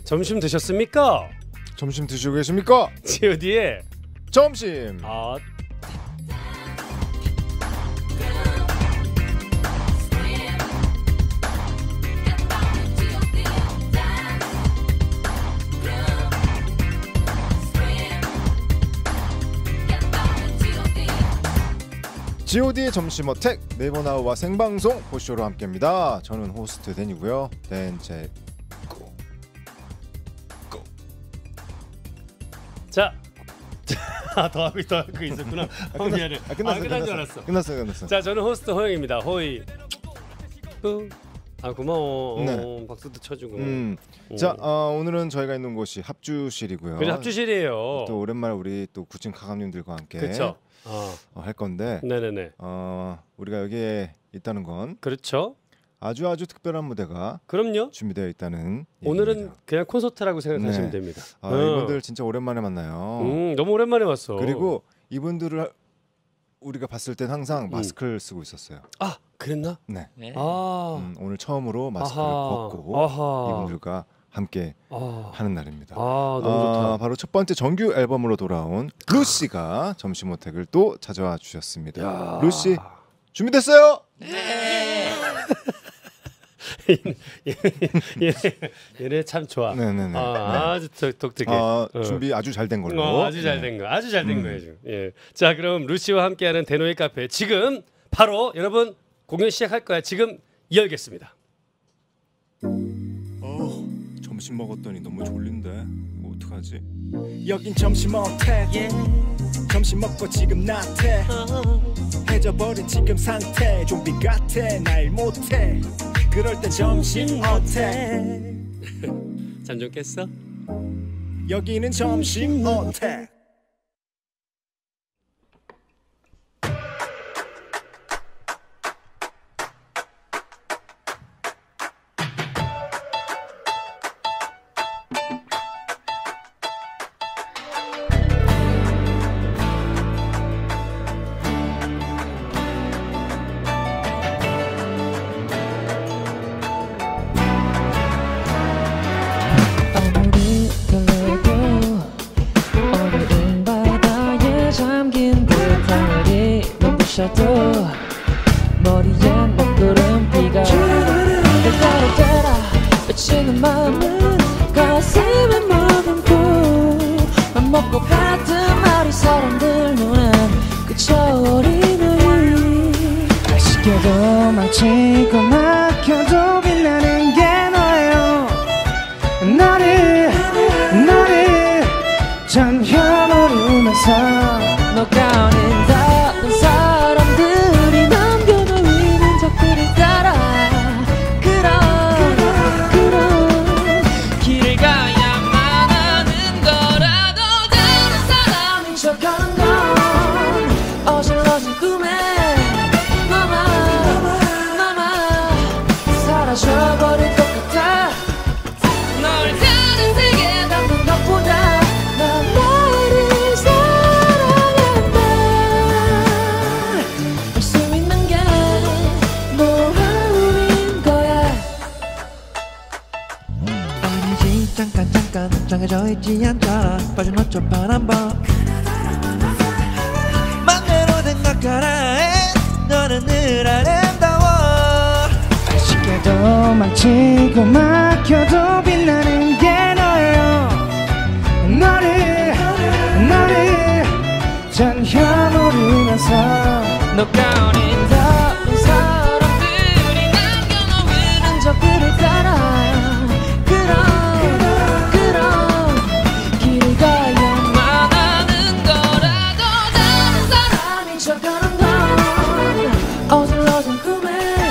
점심 드셨습니까? 점심 드시고 계십니까? G.O.D의 점심. G.O.D의 점심 어택 네이버 나우와 생방송 보쇼로 함께합니다. 저는 호스트 댄이고요. 댄제 자, 더 하고 있었구나. 미안해. 끝난 줄 알았어. 끝났어. 자, 저는 호스트 호영입니다. 호이. 고마워. 네. 박수도 쳐주고. 자, 오늘은 저희가 있는 곳이 합주실이고요. 그래, 합주실이에요. 또 오랜만에 우리 또 구친 카감님들과 함께 그렇죠. 할 건데. 네네네. 우리가 여기에 있다는 건 그렇죠. 아주 특별한 무대가 그럼요. 준비되어 있다는 오늘은 얘기입니다. 그냥 콘서트라고 생각하시면 네. 됩니다. 이분들 진짜 오랜만에 만나요. 너무 오랜만에 왔어. 그리고 이분들을 우리가 봤을 땐 항상 마스크를 쓰고 있었어요. 그랬나? 네. 오늘 처음으로 마스크를 벗고 이분들과 함께 하는 날입니다. 너무 좋다. 바로 첫 번째 정규 앨범으로 돌아온 루시가 점심 어택을 또 찾아와 주셨습니다. 루시 준비됐어요? 네. 얘네 참 좋아. 네네네. 아주 독특해. 준비 아주 잘 된 걸로. 아주 잘 된 거. 아주 잘 된 거예요 지금. 예. 자, 그럼 루시와 함께하는 데노의 카페 지금 바로 여러분 공연 시작할 거야. 지금 열겠습니다. 점심 먹었더니 너무 졸린데 뭐 어떡하지? 여긴 점심 어택 점심 먹고 지금 나태 해져버린 지금 상태 좀비 같아 날 못해 그럴 땐 점심 어택 잠 좀 깼어? 여기는 점심 어택 머리엔 먹구름비가 따라 외치는 마음은 가슴에 머금고 맘 먹고 받은 말이 사람들 눈엔 그쳐버리는 아쉽게도 막히고 막혀도 빛나는 게 너예요 나를 전혀 모르면서 너가 아닌 다른 사람들이 남겨놓은 적들을 따라 그런 길을 가야만 하는 거라도 다른 사람인 척하는 건 어질러진 꿈에 너만 사라져버릴 것 같아 널 다른 세계에 담는 것보다 난 너를 사랑한다 할 수 있는 게 노하우인 거야 아니지 잠깐 정해져 있지 않잖아 빠져놓죠 바람번 맘대로 생각하라 해 너는 늘 아름다워 아쉽게도 막히고 막혀도 빛나는 게 너예요 너를 전혀 모르면서 너가 어린 다른 사람들이 남겨놓은 적들을 따라 그런 길을 가야만 하는 거라도 다른 사람인 척하는 건 어질러진 꿈에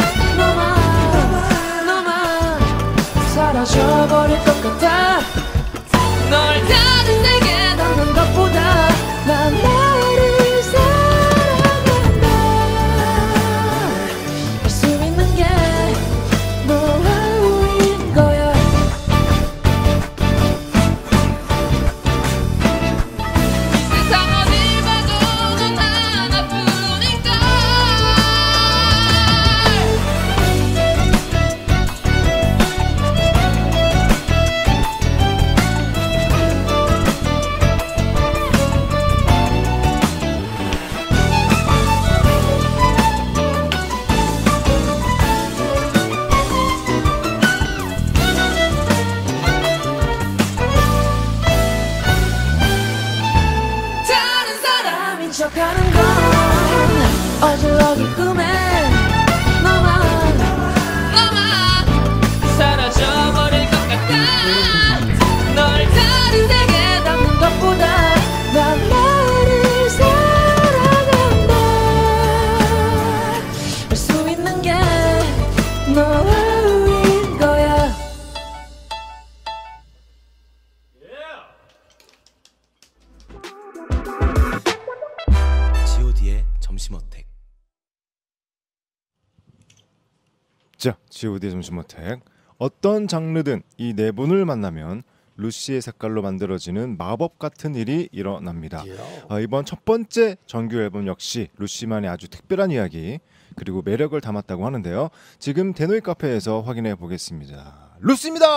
너만 사라져버릴 것 같아 널 다른 세계에 담는 것보다 난 너를 사랑한다 가는 건 어질러진 꿈에 너만 사라져버릴 것 같아. 널 다른 내게 담는 것보다 난 나를 사랑한다. 할 수 있는 게 너인 거야. G.O.D의 점심어택. 자, G.O.D의 점심어택. 어떤 장르든 이 네 분을 만나면 루시의 색깔로 만들어지는 마법 같은 일이 일어납니다. 이번 첫 번째 정규 앨범 역시 루시만의 아주 특별한 이야기 그리고 매력을 담았다고 하는데요. 지금 데노이 카페에서 확인해 보겠습니다. 루시입니다.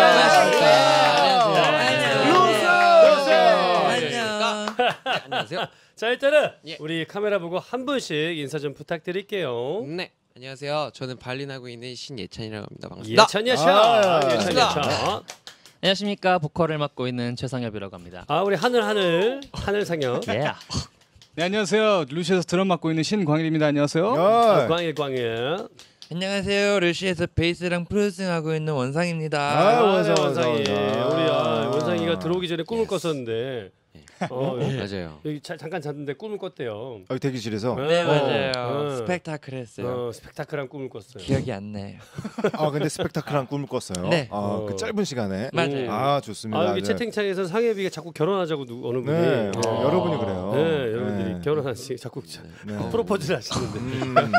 안녕하세요. 자 일단은 예. 우리 카메라 보고 한 분씩 인사 좀 부탁드릴게요. 네, 안녕하세요. 저는 발린하고 있는 신예찬이라고 합니다. 반갑습니다. 예찬 예찬. 예찬 예찬. 안녕하십니까, 보컬을 맡고 있는 최상엽이라고 합니다. 우리 하늘 상엽. 예. 네, 안녕하세요. 루시에서 드럼 맡고 있는 신광일입니다. 안녕하세요. 광일. 안녕하세요. 루시에서 베이스랑 프로듀싱하고 있는 원상입니다. 원상이. 우리 원상이가 들어오기 전에 꿈을 꿨었는데. 맞아요. 여기 잠깐 잤는데 꿈을 꿨대요. 대기실에서. 네, 맞아요. 스펙타클했어요. 스펙타클한 꿈을 꿨어요. 기억이 안 나요. 근데 스펙타클한 꿈을 꿨어요. 네. 그 짧은 시간에. 맞아요. 좋습니다. 여기 채팅창에서 상엽이가 자꾸 결혼하자고 어느 분이. 네, 여러분이 그래요. 네, 여러분들이 결혼하시 자꾸 프로포즈를 하시는데.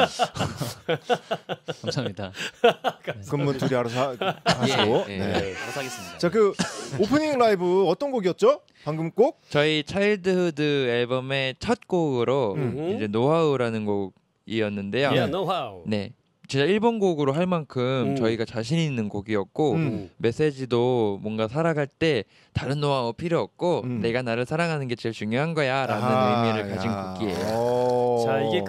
감사합니다. 그럼 둘이 알아서 하시고. 예, 예. 네. 감사하겠습니다. 자, 그 오프닝 라이브 어떤 곡이었죠? 방금 곡? 저희 차일드후드 앨범의 첫 곡으로 이제 노하우라는 곡이었는데요. know-how. 네. 진짜 1번 곡으로 할 만큼 저희가 자신 있는 곡이었고 메시지도 뭔가 살아갈 때 다른 노하우 필요 없고 내가 나를 사랑하는 게 제일 중요한 거야 라는 의미를 가진 곡이에요. 자, 이게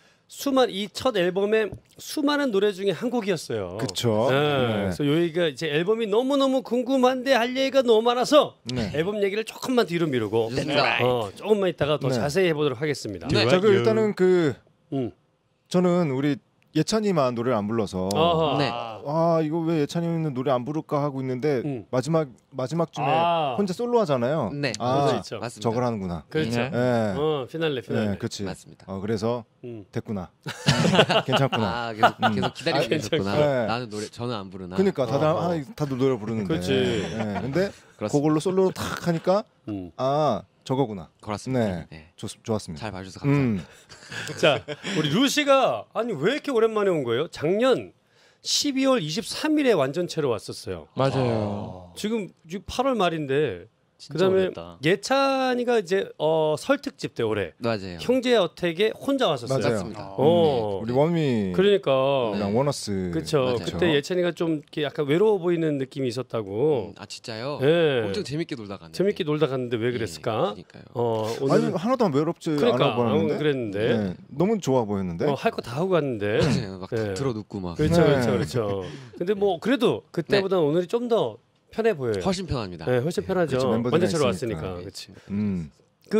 이 첫 앨범의 수많은 노래 중에 한 곡이었어요. 그쵸. 그래서 여기가 이제 앨범이 너무너무 궁금한데 할 얘기가 너무 많아서 네. 앨범 얘기를 조금만 뒤로 미루고 조금만 있다가 더 네. 자세히 해보도록 하겠습니다. 네. 자, 일단은 음. 저는 우리 예찬이만 노래를 안 불러서 어허. 네. 이거 왜 예찬이는 노래 안 부를까 하고 있는데 마지막쯤에 아. 혼자 솔로 하잖아요. 네. 그렇죠. 맞습니다. 저걸 하는구나. 그렇죠. 네. 피날레. 그렇지. 맞습니다. 그래서 음. 됐구나. 괜찮구나. 계속 기다리고 있었구나. 네. 나는 저는 안 부르나. 그러니까 다들 노래 부르는데. 그렇지. 네. 근데 그렇습니다. 그걸로 솔로로 탁 하니까 음. 저거구나. 그렇습니다. 네. 네. 좋았습니다. 잘 봐주셔서 감사합니다. 자, 우리 루시가 왜 이렇게 오랜만에 온 거예요? 작년 12월 23일에 완전체로 왔었어요. 맞아요. 지금 8월 말인데 진짜 그다음에 어렵다. 예찬이가 이제 설 특집 때 올해 맞아요. 형제 어택에 혼자 왔었어요. 맞아요. 맞습니다. 우리 원미 그러니까 랑 워너스. 그렇죠. 맞아요. 그때 예찬이가 좀 이렇게 약간 외로워 보이는 느낌이 있었다고. 아 진짜요? 예. 엄청 재밌게 놀다 갔는데. 재밌게 놀다 갔는데 왜 그랬을까? 그러니까요. 아니 오늘 하나도 안 외롭지 그러니까 않아 보였는데. 그랬는데 네. 너무 좋아 보였는데. 할 거 다 하고 갔는데. 맞아요. 막 네. 들어 눕고 막. 그렇죠, 네. 그렇죠. 근데 그래도 그때보다 오늘이 좀 더 편해 보여요. 훨씬 편합니다. 네, 훨씬 편하죠. 그렇죠, 멤버들이 완전체로 있으니까. 왔으니까. 그렇지. 음.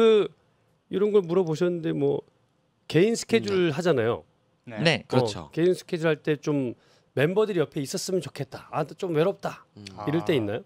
이런 걸 물어보셨는데 개인 스케줄 하잖아요. 네. 그렇죠. 개인 스케줄 할 때 좀 멤버들이 옆에 있었으면 좋겠다. 좀 외롭다. 이럴 때 있나요?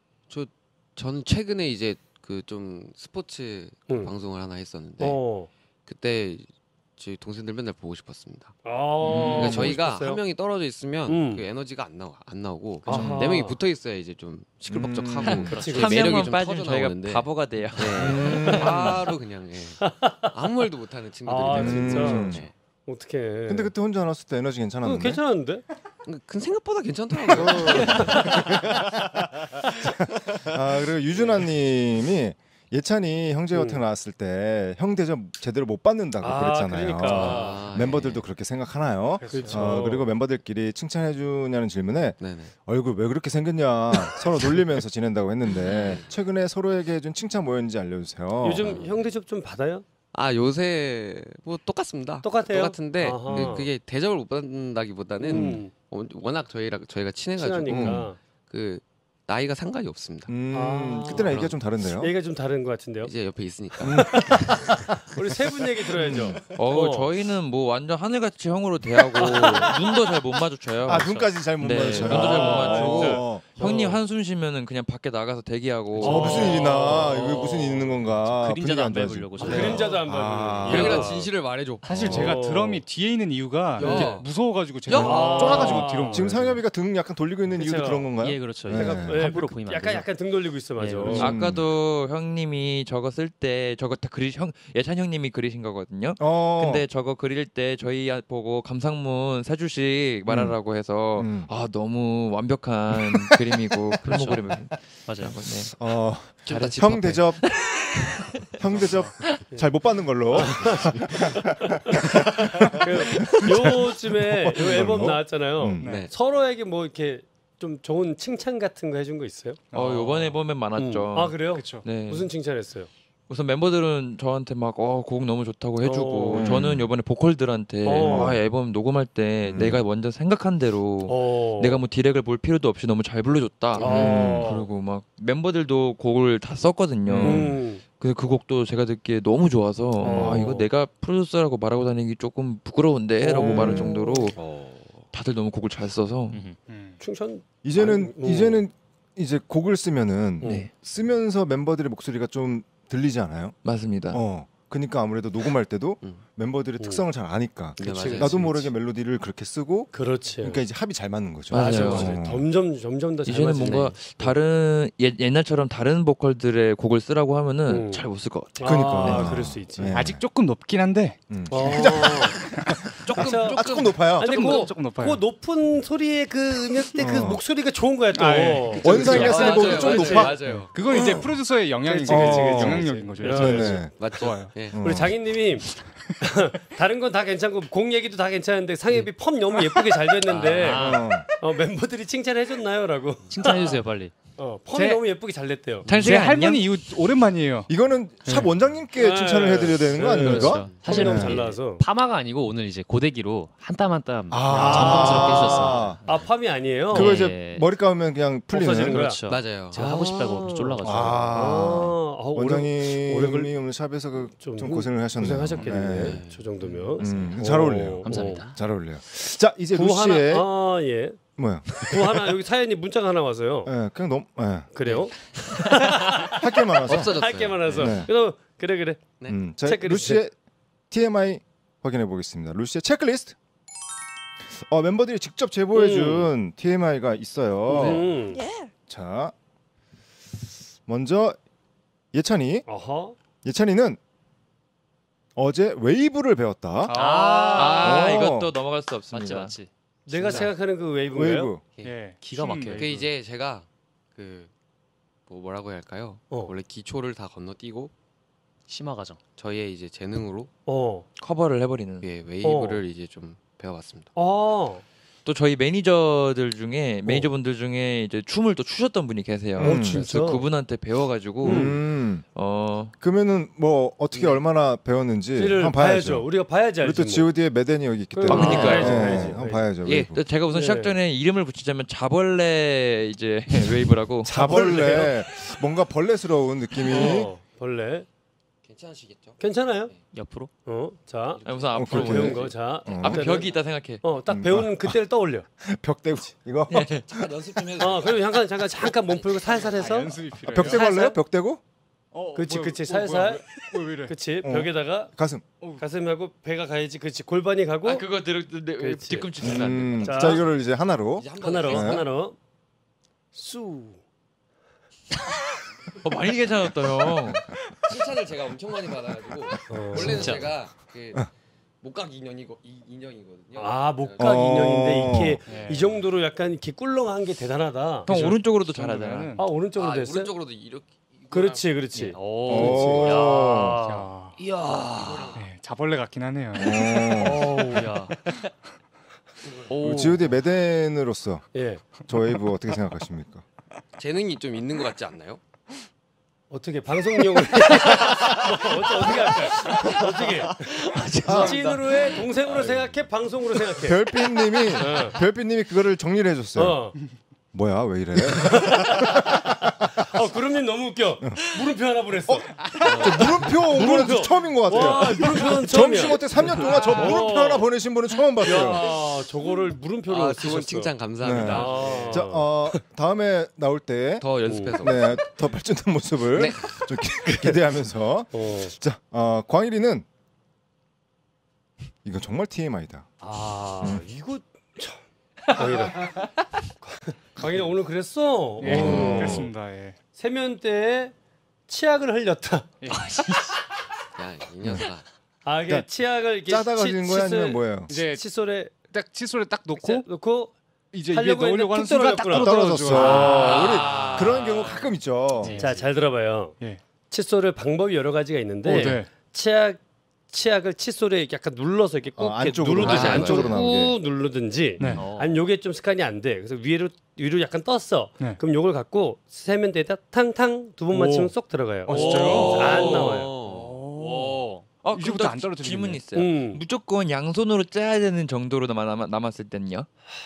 저는 최근에 이제 그 좀 스포츠 방송을 하나 했었는데 그때 저희 동생들 맨날 보고 싶었습니다. 그러니까 저희가 싶었어요? 한 명이 떨어져 있으면 그 에너지가 안 나오고 네 명이 붙어 있어야 이제 좀 시끌벅적하고 그렇지, 저희 한 매력이 명만 좀 빠지면 터져 저희가 나오는데 바보가 돼요. 네. 바로 그냥 아무 말도 못하는 친구들이 진짜? 네. 어떻게? 근데 그때 혼자 나왔을 때 에너지 괜찮았는데. 괜찮았는데? 그 생각보다 괜찮더라고요. 그리고 유준아님이 예찬이 형제 어택 나왔을 때 형 대접 제대로 못 받는다고 그랬잖아요. 그러니까. 멤버들도 그렇게 생각하나요? 그렇죠. 그리고 멤버들끼리 칭찬해 주냐는 질문에 네네. 얼굴 왜 그렇게 생겼냐 서로 놀리면서 지낸다고 했는데 최근에 서로에게 해준 칭찬 뭐였는지 알려주세요. 요즘 형 대접 좀 받아요? 요새 똑같습니다. 똑같아요? 똑같은데 아하. 그게 대접을 못 받는다기보다는 워낙 저희가 친해가지고 친하니까. 나이가 상관이 없습니다. 그때랑 얘기가 좀 다른데요? 얘기가 좀 다른 것 같은데요. 이제 옆에 있으니까. 우리 세 분 얘기 들어야죠. 저희는 뭐 완전 하늘같이 형으로 대하고 눈도 잘 못 마주쳐요. 아 눈까지 잘 못 네, 마주쳐요. 눈도 잘 못 마주치고 진짜? 형님 한숨 쉬면은 그냥 밖에 나가서 대기하고. 무슨 일이나 이거 무슨 일 있는 건가? 그림자도 안 분위기 밟으려고. 그림자도 안 봐요. 형이랑 진실을 말해줘. 사실 제가 드럼이 뒤에 있는 이유가 야. 이렇게 무서워가지고 제가 쫄아가지고 뒤로 온 지금 거예요. 상엽이가 등 약간 돌리고 있는 그쵸. 이유도 그런 건가요? 예, 그렇죠. 네. 제가 함부로 보이면 안 되죠. 약간 등 돌리고 있어 맞아. 예, 그렇죠. 아까도 형님이 저거 쓸 때 저거 다 예찬 형님이 그리신 거거든요. 근데 저거 그릴 때 저희 보고 감상문 3줄씩 말하라고 해서 아 너무 완벽한 그림이고 필모 그림을 맞아요. 네. 형 대접 형 대접 잘 못 받는 걸로. 요즘에 요 앨범 나왔잖아요. 네. 서로에게 뭐 이렇게 좀 좋은 칭찬 같은 거 해준 거 있어요? 요번에 보면 많았죠. 아 그래요? 그렇죠. 네. 무슨 칭찬했어요? 우선 멤버들은 저한테 막 곡 너무 좋다고 해주고 저는 요번에 보컬들한테 앨범 녹음할 때 내가 먼저 생각한 대로 내가 뭐 디렉을 볼 필요도 없이 너무 잘 불러줬다. 그리고 막 멤버들도 곡을 다 썼거든요. 그 곡도 제가 듣기에 너무 좋아서 이거 내가 프로듀서라고 말하고 다니기 조금 부끄러운데라고 말할 정도로 다들 너무 곡을 잘 써서 칭찬 이제는 이제 곡을 쓰면은 네. 쓰면서 멤버들의 목소리가 좀 들리지 않아요? 맞습니다. 그러니까 아무래도 녹음할 때도 멤버들의 특성을 잘 아니까 그치, 나도 모르게 멜로디를 그렇게 쓰고 그렇지. 그러니까 이제 합이 잘 맞는 거죠. 맞아요. 점점 더 잘 이제는 맞으네. 뭔가 다른 옛날처럼 다른 보컬들의 곡을 쓰라고 하면은 잘 못 쓸 것 같아요. 그러니까. 그럴 수 있지. 네. 아직 조금 높긴 한데 조금 높아요. 아니, 조금 높아요. 그 높은 소리의 그 음역 때 그 목소리가 좋은 거야 또. 원상이가 쓰는 곡은 좀 높아. 맞아요. 그건 이제 프로듀서의 영향이고 그치. 영향력인 거죠. 네. 맞죠. 좋아요. 예. 우리 장인님이 다른 건 다 괜찮고 곡 얘기도 다 괜찮은데 상엽이 펌 너무 예쁘게 잘 됐는데 멤버들이 칭찬해줬나요?라고. 칭찬해 주세요, 빨리. 펌이 너무 예쁘게 잘 됐대요. 제 할머니 이후 오랜만이에요. 이거는 샵 원장님께 칭찬을 해드려야 되는 거 아닙니까? 그렇죠. 사실 너무 네. 잘 나와서. 파마가 아니고 오늘 이제 고데기로 한 땀 한 땀 정성스럽게 해주셨어요. 아 펌이 아니에요. 그거 네. 이제 머리 감으면 그냥 없어지는 풀리는. 거야? 그렇죠. 맞아요. 제가 하고 싶다고 쫄라가지고. 원장님이 오늘 샵에서 좀 고생을 하셨네요. 고생하셨겠네. 네. 저 정도면. 잘 어울려요. 감사합니다. 잘 어울려요. 자 이제 구 루시의 하나, 예. 뭐야? 구 하나 여기 사연이 문자가 하나 와서요. 예, 그냥 너무 그래요? 할 게 많아서. 없어졌어요. 할 게 많아서. 네. 그럼 그래. 자, 체크리스트. 루시의 TMI 확인해 보겠습니다. 루시의 체크리스트. 멤버들이 직접 제보해준 TMI가 있어요. 자, 먼저 예찬이. 예찬이는 어제 웨이브를 배웠다. 이것도 넘어갈 수 없습니다. 맞지. 내가 생각하는 그 웨이브인가요? 웨이브. 예. 기가 막혀요. 그 이제 제가 그 뭐라고 해야 할까요? 원래 기초를 다 건너뛰고 심화 과정. 저희의 이제 재능으로 커버를 해버리는. 예, 웨이브를 이제 좀 배워봤습니다. 또 저희 매니저분들 중에 이제 춤을 또 추셨던 분이 계세요. 진짜? 그래서 그분한테 배워가지고 그러면은 뭐 어떻게 얼마나 배웠는지 한번 봐야죠. 우리가 봐야지 우리 알지. 또 G.O.D의 매댄이 여기 있기 때문에. 그러니까요. 한번 봐야죠. 예, 또 제가 우선 시작 전에 이름을 붙이자면 자벌레 이제 웨이브라고. 자벌레. 뭔가 벌레스러운 느낌이. 벌레. 괜찮으시겠죠? 괜찮아요? 옆으로? 자. 우선 앞으로 오케이. 배운 거. 자. 앞에 벽이 있다 생각해. 딱 배운 그때를 떠올려. 벽대고 이거. 잠깐 연습 좀 해도 그럼 잠깐 몸 풀고 살살 해서. 연습이 필요해요. 벽대고 할래요? 벽대고? 그렇지. 살살. 왜 이래? 그렇지. 벽에다가 가슴하고 배가 가야지. 그렇지. 골반이 가고. 그거 뒤꿈치 들면 안 돼. 자, 이거를 이제 하나로. 하나로. 수. 많이 괜찮았다 형. 칭찬을 제가 엄청 많이 받아가지고 원래는 진짜. 제가 그 목각 인형이거든요. 목각 인형인데 이렇게 이 정도로 약간 이렇게 꿀렁한 게 대단하다. 형 오른쪽으로도 잘하잖아. 오른쪽으로 됐어요? 오른쪽으로도 이렇게. 그렇지. 오. 이야. 네, 자벌레 같긴 하네요. 야. G.O.D의 매댄으로서 저 웨이브 어떻게 생각하십니까? 재능이 좀 있는 것 같지 않나요? 어떻게 방송용을 어떻게 할까요? 어떻게 찐으로의 동생으로 생각해 방송으로 생각해. 별빛님이 그거를 정리를 해줬어요. 뭐야 왜 이래? 구름님 너무 웃겨. 물음표 하나 보냈어. 물음표 온 거는 처음인 것 같아요. 와, 물음표는 점심 어때 3년 동안 저 물음표 하나 보내신 분은 처음 봤어요. 야, 저거를 물음표로 좋은 칭찬 감사합니다. 네. 자, 다음에 나올 때 더 연습해서 네, 더 발전된 모습을 네. 좀 기대하면서 자, 광일이는 이거 정말 TMI다. 이거 참. 광일아 오늘 그랬어. 예, 그렇습니다. 예. 세면대에 치약을 흘렸다. 야, 이 녀석아. 이게 그러니까 치약을 이렇게 짜다가 흘린 거야 아니면 뭐예요? 이제 칫솔에 딱 칫솔에 딱 놓고 이제 이제 입에 하려고 넣으려고 하는 했는데 순간 딱 떨어졌구나. 떨어졌어. 우리 그런 경우 가끔 있죠. 자, 잘 들어봐요. 예. 칫솔을 방법이 여러 가지가 있는데 네. 치약을 칫솔에 약간 눌러서 이렇게 꼭 이렇게 안쪽으로 누르듯이 나가게. 안쪽으로 안쪽으로 꾹 누르든지 네. 아니 요게 좀 습관이 안 돼. 그래서 위로 약간 떴어. 네. 그럼 요걸 갖고 세면대에다 탕탕 두 번 맞추면 쏙 들어가요. 진짜요? 안 나와요. 오. 이제부터 안 떨어뜨리겠네. 질문 있어요. 음. 무조건 양손으로 짜야 되는 정도로 남았을 땐요?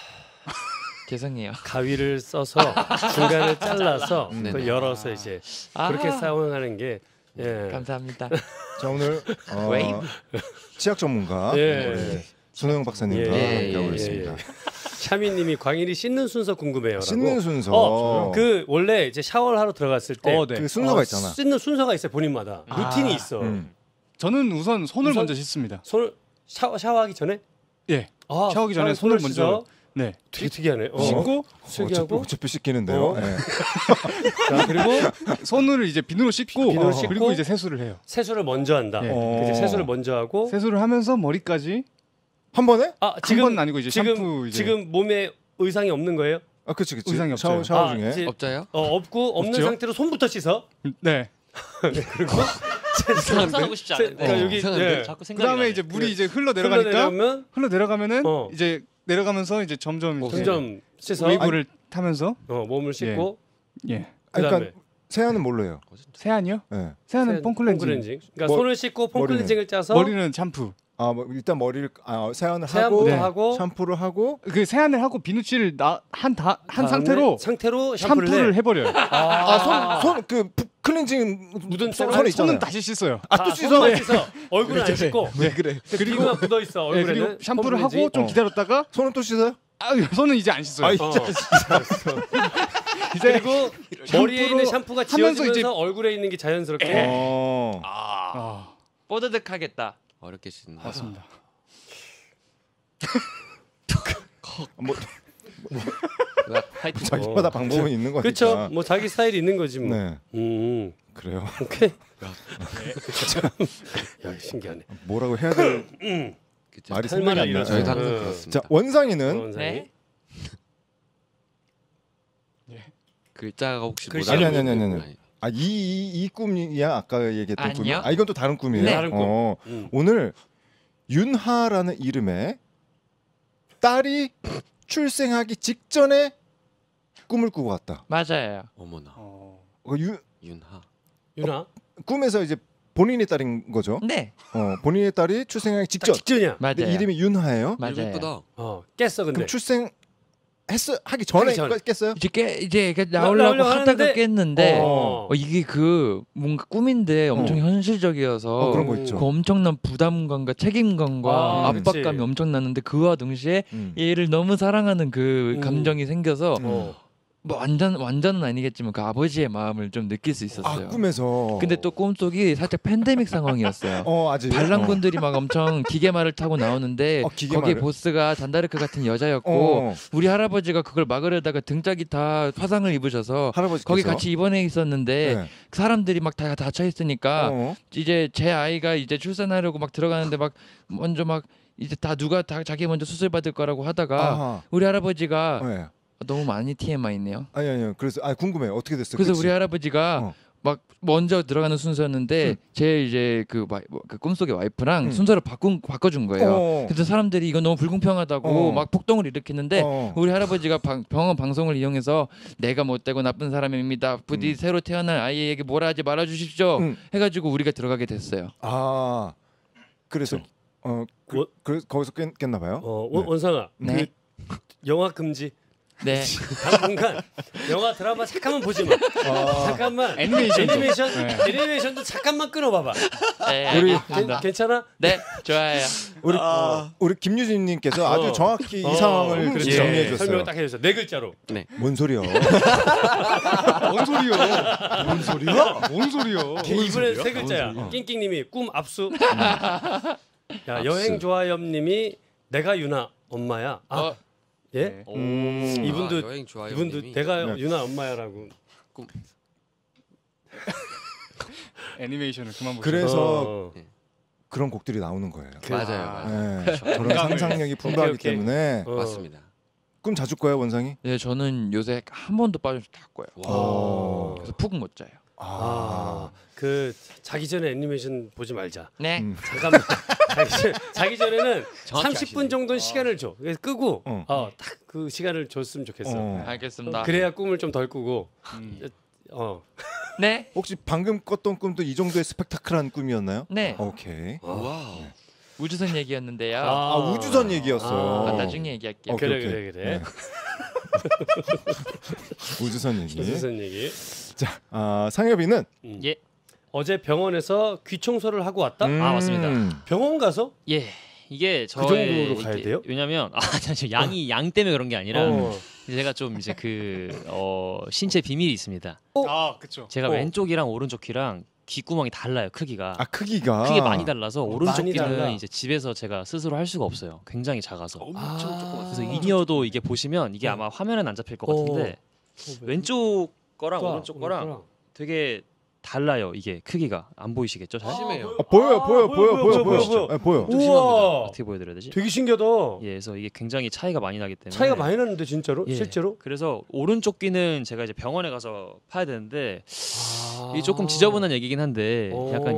죄송해요. 가위를 써서 중간을 잘라서 그걸 네네. 열어서 이제 그렇게 사용하는 게 감사합니다. 자, 오늘 웨이브. 치약 전문가 예. 손호영 박사님과 예, 함께하고 예, 있습니다. 샤미님이 광일이 씻는 순서 궁금해요라고. 씻는 순서. 그 원래 이제 샤워를 하러 들어갔을 때 네. 그 순서가 있잖아. 씻는 순서가 있어요 본인마다 루틴이 있어. 저는 우선 손을 우선? 먼저 씻습니다. 손을 샤워하기 전에 예. 아, 샤워하기 전에 손을 먼저 씻어? 네. 되게 특이하네. 씻고 특이하고 어차피 씻기는데요. 예. 자, 그리고 손을 이제 비누로 씻고 비누로 씻고 그리고 이제 세수를 해요. 세수를 먼저 한다. 예. 이제 세수를 먼저 하고 세수를 하면서 머리까지 한 번에? 지금 번 아니고 이제 샴푸 이제 지금 몸에 의상이 없는 거예요? 그치. 의상이 없어요. 샤워 중에. 이제 없자요? 없고 없는 없죠? 상태로 손부터 씻어. 네. 그리고 상상하고 싶지 않은데. 그러니까 여기 이상한데? 예. 자꾸 생각이 그다음에 나네. 이제 물이 이제 흘러 내려가니까 흘러내려면 흘러 내려가면은 어. 이제 내려가면서 이제 점점 이제 점점 씻어. 웨이브를 타면서 몸을 씻고 예. 그러니까 그다음에 세안은 뭘로 해요? 세안이요? 예. 세안은 폼클렌징. 그러니까 머- 손을 씻고 폼클렌징을 짜서 머리는 샴푸. 일단 머리를 세안을 세안부터 하고 하고 샴푸를 하고 그 세안을 하고 비누칠을 한 상태로 샴푸를 샴푸를 해버려요. 손 그 클렌징 묻은 손에 손은 있잖아요. 손은 다시 씻어요. 또 씻어. 손만 씻어. 얼굴은 안 씻고. 네 그래. 그리고 묻어 있어 네, 얼굴에는. 그리고 샴푸를 하고 폼클렌징. 좀 기다렸다가 손은 또 씻어요? 손은 이제 안 씻어요. 아이, 이제 그리고 머리에 있는 샴푸가 하면서 지워지면서 이제- 얼굴에 있는 게 자연스럽게. 뽀드득하겠다. 어렵게 씻는다. 맞습니다. 화이팅. 자기마다 방법은 있는 거니까. 그렇죠. 뭐 자기 스타일이 있는 거지 뭐. 네. 그래요. 오케이. 야, 신기하네. 뭐라고 해야 될 그쵸? 말이 할 말을 생각이 안 잃었어. 저희도 나요. 항상 어. 그렇습니다. 자, 원상이는 원상이. 네. 글자가 혹시 글씨 못 아니, 알아보는 아니. 아니. 이 꿈이야 아까 얘기했던 꿈이. 아니요. 이건 또 다른 꿈이에요. 네. 다른 꿈. 오늘 윤하라는 이름의 딸이 출생하기 직전에 꿈을 꾸고 갔다. 맞아요. 어머나. 윤하. 윤아. 꿈에서 이제 본인의 딸인 거죠. 네. 본인의 딸이 출생하기 직전. 직전이야. 맞아요. 근데 이름이 윤하예요. 맞아요. 예쁘다. 깼어 근데. 그럼 출생 하기 전에 하기 전. 깼어요? 이제 나오려고 나오려고 하다가 하는데- 깼는데 어. 이게 그 뭔가 꿈인데 엄청 현실적이어서 그런 거 있죠. 그 엄청난 부담감과 책임감과 아, 압박감이 그치. 엄청났는데 그와 동시에 음. 얘를 너무 사랑하는 그 감정이 생겨서 뭐 완전은 아니겠지만 그 아버지의 마음을 좀 느낄 수 있었어요. 꿈에서. 근데 또 꿈속이 살짝 팬데믹 상황이었어요. 아직 반란군들이 막 엄청 기계말을 타고 나오는데 기계말을? 거기에 보스가 잔다르크 같은 여자였고 어. 우리 할아버지가 그걸 막으려다가 등짝이 다 화상을 입으셔서 할아버지께서 거기 같이 입원해 있었는데 네. 사람들이 막 다 닫혀 있으니까 어. 이제 제 아이가 이제 출산하려고 막 들어가는데 막 먼저 막 이제 다 누가 다 자기 먼저 수술 받을 거라고 하다가 아하. 우리 할아버지가 네. 너무 많이 TMI네요. 아니요. 그래서 궁금해요. 어떻게 됐어요? 그래서 끝이? 우리 할아버지가 막 먼저 들어가는 순서였는데 제 이제 그 꿈속의 와이프랑 순서를 바꿔준 거예요. 그래서 사람들이 이거 너무 불공평하다고 막 폭동을 일으키는데 우리 할아버지가 병원 방송을 이용해서 내가 못되고 나쁜 사람입니다. 부디 새로 태어날 아이에게 뭐라 하지 말아주십시오. 해가지고 우리가 들어가게 됐어요. 그래서 거기서 깼나 봐요. 원상아. 네. 그 영화 금지. 네. 당분간 영화 드라마 잠깐만 보지 마. 잠깐만 애니메이션도 잠깐만 끊어봐봐. 네, 우리 괜찮아? 네, 좋아요. 우리 김유진님께서 아주 정확히 이 상황을 그렇죠. 정리해줬어요. 설명 딱 해줬어. 네 글자로. 네. 뭔 소리요? 뭔 소리요? 이번엔 세 글자야. 낑낑님이 꿈 압수. 야 여행 좋아요님이 내가 유나 엄마야. 예? 이분도 여행 좋아요. 이분도 님이. 내가 유나 엄마야라고. 애니메이션을 그만 보세요. 그래서 그런 곡들이 나오는 거예요. 맞아요. 네, 그런 상상력이 풍부하기 오케이. 때문에 맞습니다. 꿈 자주 꿔요, 원상이? 네, 저는 요새 한 번도 빠져서 다 꿔요. 그래서 푹 못 자요. 그 자기 전에 애니메이션 보지 말자. 네. 잠깐만. 자기 전에는 정확히 30분 아시네. 정도는 시간을 줘. 그래서 끄고 어. 딱 그 시간을 줬으면 좋겠어. 알겠습니다. 그래야 꿈을 좀 덜 꾸고. 네. 혹시 방금 꿨던 꿈도 이 정도의 스펙타클한 꿈이었나요? 네. 오케이. 와우. 우주선 얘기였는데요. 우주선 얘기였어요. 나중에 얘기할게요. 오케이, 오케이. 그래. 네. 우주선 얘기. 무슨 얘기? 자, 상엽이는 예. 어제 병원에서 귀 청소를 하고 왔다. 맞습니다. 병원 가서? 예. 이게 그 정도로 가야 돼요? 왜냐면 지금 양 때문에 그런 게 아니라 어. 제가 좀 이제 신체 비밀이 있습니다. 그렇죠. 제가 왼쪽이랑 오른쪽 귀랑 귓구멍이 달라요. 크기가. 크기가 크게 많이 달라서 오른쪽 많이 달라. 귀는 이제 집에서 제가 스스로 할 수가 없어요. 굉장히 작아서. 엄청 조그맣. 그래서 인이어도 이게 보시면 이게 아마 화면엔 안 잡힐 것 같은데 왼쪽 거랑 오른쪽 거랑 되게 달라요. 이게 크기가 안 보이시겠죠? 잘? 심해요. 보여. 네, 보여. 우와. 어떻게 보여드려야 되지? 되게 신기하다. 예, 그래서 이게 굉장히 차이가 많이 나기 때문에 차이가 많이 나는데 진짜로? 예. 실제로? 그래서 오른쪽 귀는 제가 이제 병원에 가서 파야 되는데 이게 조금 지저분한 얘기긴 한데 약간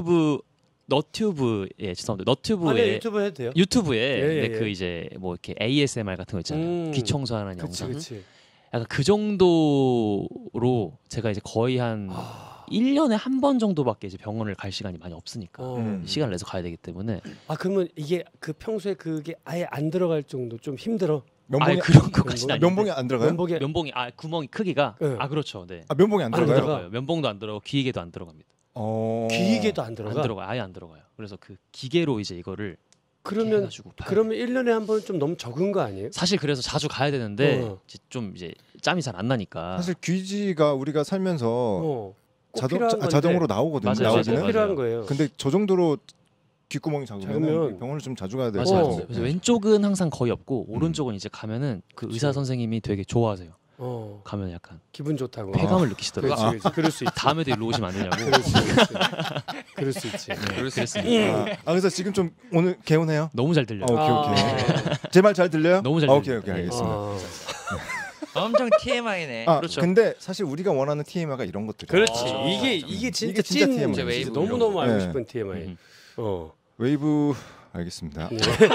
너튜브에 죄송합니다. 너튜브에 유튜브 해도 돼요? 유튜브에 예. 그 이제 뭐 이렇게 ASMR 같은 거 있잖아요. 귀 청소하는 영상. 그치. 약간 그 정도로 제가 이제 거의 한 1년에 한 번 정도밖에 이제 병원을 갈 시간이 많이 없으니까 시간을 내서 가야 되기 때문에 그러면 이게 그 평소에 그게 아예 안 들어갈 정도 좀 힘들어. 면봉이 그런 것까지는 아닌데. 면봉이 안 들어가요? 면봉에 구멍이 크기가 네. 그렇죠. 네. 면봉이 안 안 들어가요? 들어가. 면봉도 안 들어가고 기계도 안 들어갑니다. 귀이개도 안 들어가. 안 들어가요. 아예 안 들어가요. 그래서 그 기계로 이제 이거를 그러면 해가지고 파요. 그러면 1년에 한 번은 좀 너무 적은 거 아니에요? 사실 그래서 자주 가야 되는데 이제 짬이 잘 안 나니까. 사실 귀지가 우리가 살면서 꼭 필요한 건데. 자동으로 나오거든요. 맞아요. 나오기는. 꼭 필요한 거예요. 근데 저 정도로 귓구멍이 작으면 작으면 병원을 좀 자주 가야 돼요. 맞아요. 그래서 왼쪽은 항상 거의 없고 오른쪽은 이제 가면은 그 의사 선생님이 되게 좋아하세요. 가면 약간 기분 좋다고. 쾌감을 느끼시더라고요. 그렇지. 그럴 수 있지. 다음에도 일로 오시면 안 되냐고. 그럴 수 있지. 그랬습니다. 그래서 지금 좀 오늘 개운해요? 너무 잘 들려요. 오케이. 제 말 잘 들려요? 너무 잘 오케이, 들려요. 알겠습니다. 엄청 TMI네. 그렇죠. 근데 사실 우리가 원하는 TMI가 이런 것들이에요. 그렇지. 이게 진짜 진짜 찐 TMI. 진짜 너무너무 알고 네. 싶은 TMI. 웨이브 알겠습니다.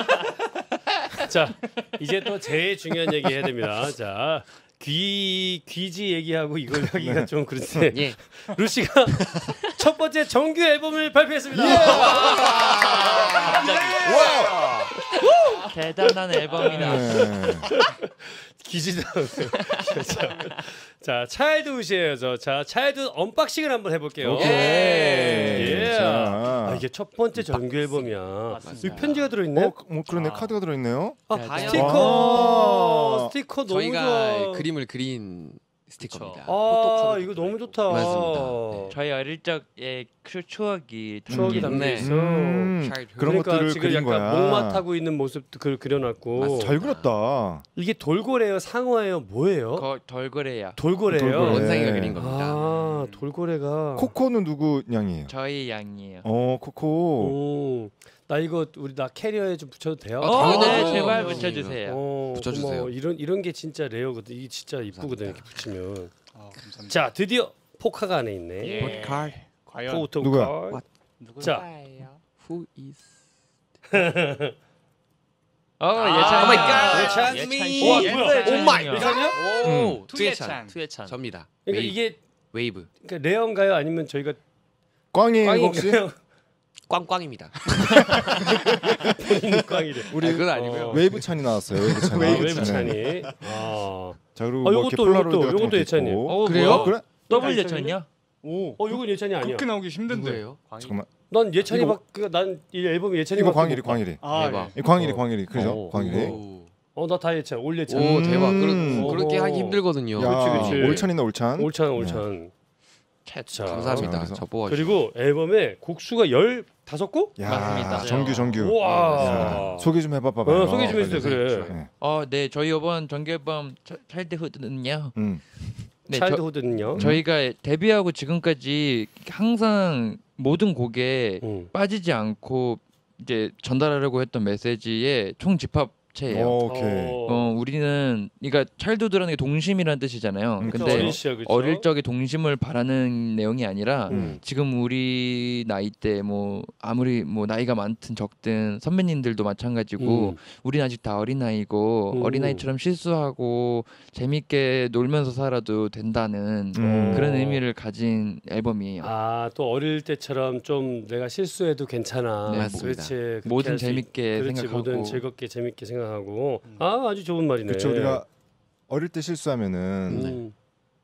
자, 이제 또 제일 중요한 얘기 해야 됩니다. 자, 귀지 얘기하고 이걸 하기가 좀 그런데 예. 루시가 첫 번째 정규 앨범을 발표했습니다. 대단한 앨범이다. 기지다. 자, 차일드우시에요. 자, 차일드 언박싱을 한번 해볼게요. 오케이. 자. 이게 첫 번째 정규 앨범이야. 이 편지가 들어있네. 뭐 그러네. 카드가 들어있네요. 스티커 너무 저희가 좋아. 그림을 그린 스티커입니다. 이거 너무 좋다. 맞습니다. 저희 어릴 적의 그 추억이 추억이 담긴 담겨 있어. 그런 그러니까 것들을 지금 그린 약간 거야. 목마 타고 있는 모습도 그려놨고. 잘 그렸다. 이게 돌고래요, 상어예요, 뭐예요? 돌고래야. 돌고래요. 돌고래. 원상이가 그린 겁니다. 돌고래가. 코코는 누구 양이에요? 저희 양이에요. 코코. 나 이거 나 캐리어에 좀 붙여도 돼요? 당연하죠. 제발 붙여주세요. 붙여주세요. 고마워. 이런 게 진짜 레어거든. 이게 진짜 이쁘거든 이렇게 붙이면. 감사합니다. 자, 드디어 포카가 안에 있네. 칼. 과연 포토 누구야? 칼. 자, Who is? 예찬. 예찬이. 오 마이 예찬이요? 투예찬. 투예찬. 접니다. 그러니까 이게 웨이브. 그러니까 레어인가요? 아니면 저희가 꽝이에요 혹시? 꽝인가요? 꽝꽝입니다. 본인 꽝이래. 우리 그건 아니고요. 웨이브 찬이 나왔어요. 웨이브 찬이. 웨이브 찬이. 자 그리고 뭐 이렇게 요것도 예찬이. 그래요? 그래? 더블 예찬이야? 오. 이건 예찬이 아니야. 그렇게 나오기 힘든데. 누구예요? 잠깐만. 난 예찬이 난이 앨범이 예찬이. 이거 광일이. 아, 대박. 예. 광일이. 그죠? 광일이. 나 다 예찬. 올 예찬. 오 대박. 그렇게 하기 힘들거든요. 야, 그치. 올찬이네 올찬. 올찬. 자, 감사합니다. 자, 저 뽑아. 그리고 앨범에 곡수가 15곡? 야, 맞습니다. 정규. 우와. 소개 좀 해봐 봐봐. 소개 좀 해주세요. 그래. 네. 네, 저희 이번 정규 앨범 차일드후드는요. 네, 차일드후드는요. 저희가 데뷔하고 지금까지 항상 모든 곡에 빠지지 않고 이제 전달하려고 했던 메시지의 총 집합체예요. 오케이. 우리는 그러니까 차일드후드라는 게 동심이라는 뜻이잖아요. 근데 어릴 적에 동심을 바라는 내용이 아니라 지금 우리 나이 때 뭐 아무리 뭐 나이가 많든 적든 선배님들도 마찬가지고 우리는 아직 다 어린아이고 어린아이처럼 실수하고 재밌게 놀면서 살아도 된다는 그런 의미를 가진 앨범이에요. 또 어릴 때처럼 좀 내가 실수해도 괜찮아. 네, 맞습니다. 그렇지. 뭐든 재밌게 생각하고 뭐든 즐겁게 재밌게 생각하고. 아주 좋은 말이네. 그렇죠. 우리가 어릴 때 실수하면은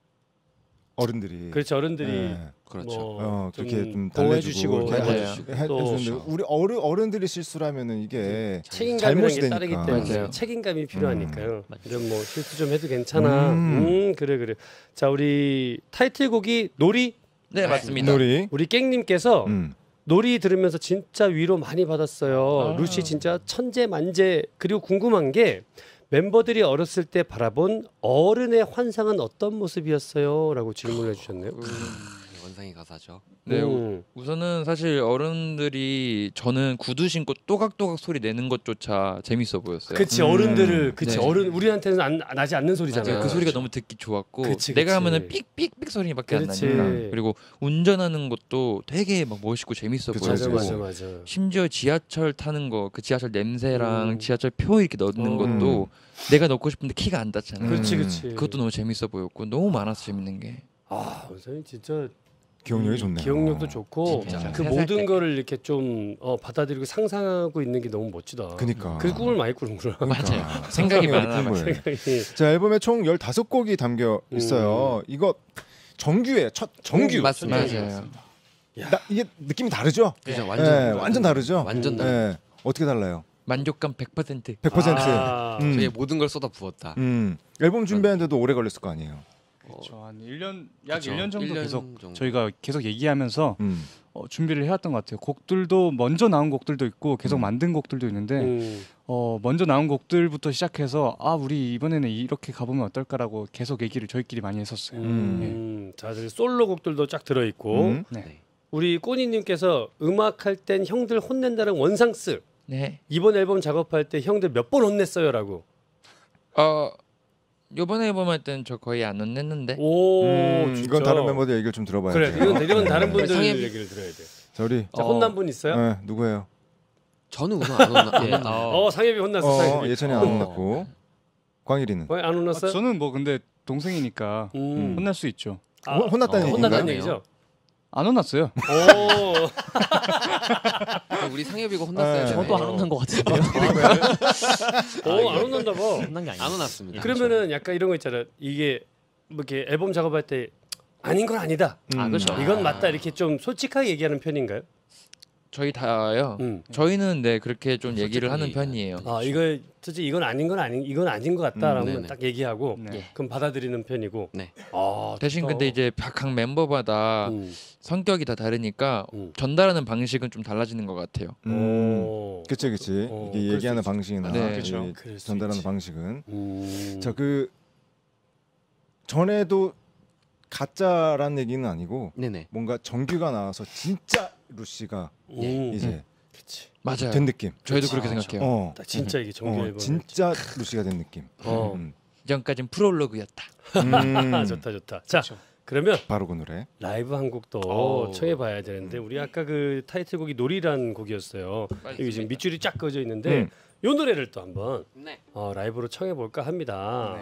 어른들이 그렇죠. 어른들이 네. 그렇죠. 그렇게 좀 보호해 달래주고 주시고 해주는데 우리 어른들이 실수라면은 이게 책임감이라는 게 잘못이 따르기 되니까. 때문에 맞아요. 책임감이 필요하니까요. 이런 뭐 실수 좀 해도 괜찮아. 그래. 자, 우리 타이틀곡이 놀이. 네, 맞습니다. 놀이. 우리 깽님께서 놀이 들으면서 진짜 위로 많이 받았어요. 루시 진짜 천재만재. 그리고 궁금한 게 멤버들이 어렸을 때 바라본 어른의 환상은 어떤 모습이었어요? 라고 질문을 해주셨네요. 원상이 가사죠. 네, 우선은 사실 어른들이 저는 구두 신고 또각또각 소리 내는 것조차 재밌어 보였어요. 그치 어른들을 네. 어른 우리한테는 나지 않는 소리잖아요. 그 소리가 너무 듣기 좋았고 그치. 내가 하면은 삑삑삑 소리밖에 안 그치. 나니까. 그리고 운전하는 것도 되게 막 멋있고 재밌어 보였고 맞아. 심지어 지하철 타는 거 그 지하철 냄새랑 지하철 표 이렇게 넣는 것도 내가 넣고 싶은데 키가 안 닿잖아요. 그렇지. 그것도 너무 재밌어 보였고 너무 많아서 재밌는 게. 원장님 진짜 기억력이 좋네요. 기억력도 좋고 진짜. 그 모든 거를 이렇게 좀 받아들이고 상상하고 있는 게 너무 멋지다. 그니까. 그 꿈을 많이 꾸는구나. 맞아요. 생각이 많아. 자, 앨범에 총 15곡이 담겨 있어요. 이거 정규예요. 첫 정규. 맞습니다. 맞아요. 이게 느낌이 다르죠? 그죠. 완전 다르죠? 완전 다르죠. 네. 어떻게 달라요? 만족감 100%. 100%. 저희 모든 걸 쏟아 부었다. 앨범 준비하는데도 오래 걸렸을 거 아니에요. 그렇죠. 한 1년 약 그쵸. 1년 정도 1년 계속 정도. 저희가 계속 얘기하면서 준비를 해왔던 것 같아요. 곡들도 먼저 나온 곡들도 있고 계속 만든 곡들도 있는데 먼저 나온 곡들부터 시작해서 우리 이번에는 이렇게 가보면 어떨까라고 계속 얘기를 저희끼리 많이 했었어요. 자, 솔로곡들도 쫙 들어 있고 네. 우리 꼬니님께서 음악할 땐 형들 혼낸다는 원상스. 네. 이번 앨범 작업할 때 형들 몇 번 혼냈어요라고. 이번 앨범 할 때는 저 거의 안 혼냈는데. 이건 다른 멤버들 얘기를 좀 들어봐야 그래. 돼요. 이건 다른 분들 상엽- 얘기를 들어야 돼. 자, 우리 자, 혼난 분 있어요? 네, 누구예요? 저는 우선 안 혼나. 상엽이 혼났어. 상엽이. 예찬이 안 혼났고 광일이는 왜 안 혼났어요? 저는 뭐 근데 동생이니까 혼날 수 있죠. 혼났다는 혼났다는 얘기인가요? 얘기죠. 안 혼났어요. 우리 상엽이가 혼났어요. 저도 안 혼난 것 같은데요. 안 혼난다 봐. 혼난 게 아니에요. 안 혼났습니다. 그러면은 약간 이런 거 있잖아. 이게 뭐 이렇게 앨범 작업할 때 아닌 건 아니다. 그렇죠. 이건 맞다 이렇게 좀 솔직하게 얘기하는 편인가요? 저희 다요. 저희는 네 그렇게 좀 얘기를 하는 편이에요. 이거 솔직히 이건 아닌 이건 아닌 것 같다라고 네네. 딱 얘기하고 그럼 받아들이는 편이고. 네. 대신 또. 근데 이제 각 멤버마다 성격이 다 다르니까 전달하는 방식은 좀 달라지는 것 같아요. 그치. 이게 얘기하는 방식이나 네. 이 전달하는 방식은. 자, 그 전에도 가짜란 얘기는 아니고 네네. 뭔가 정규가 나와서 진짜 루시가 이제 맞아요. 된 느낌. 저희도 그렇게 생각해요. 딱 진짜 이게 정규 앨범. 진짜 루시가 된 느낌. 이전까진 프롤로그였다. 좋다. 자, 그러면 바로 그 노래. 라이브 한 곡도 청해봐야 되는데 우리 아까 그 타이틀곡이 놀이란 곡이었어요. 여기 지금 밑줄이 쫙 그어져 있는데 이 노래를 또 한번 라이브로 청해볼까 합니다.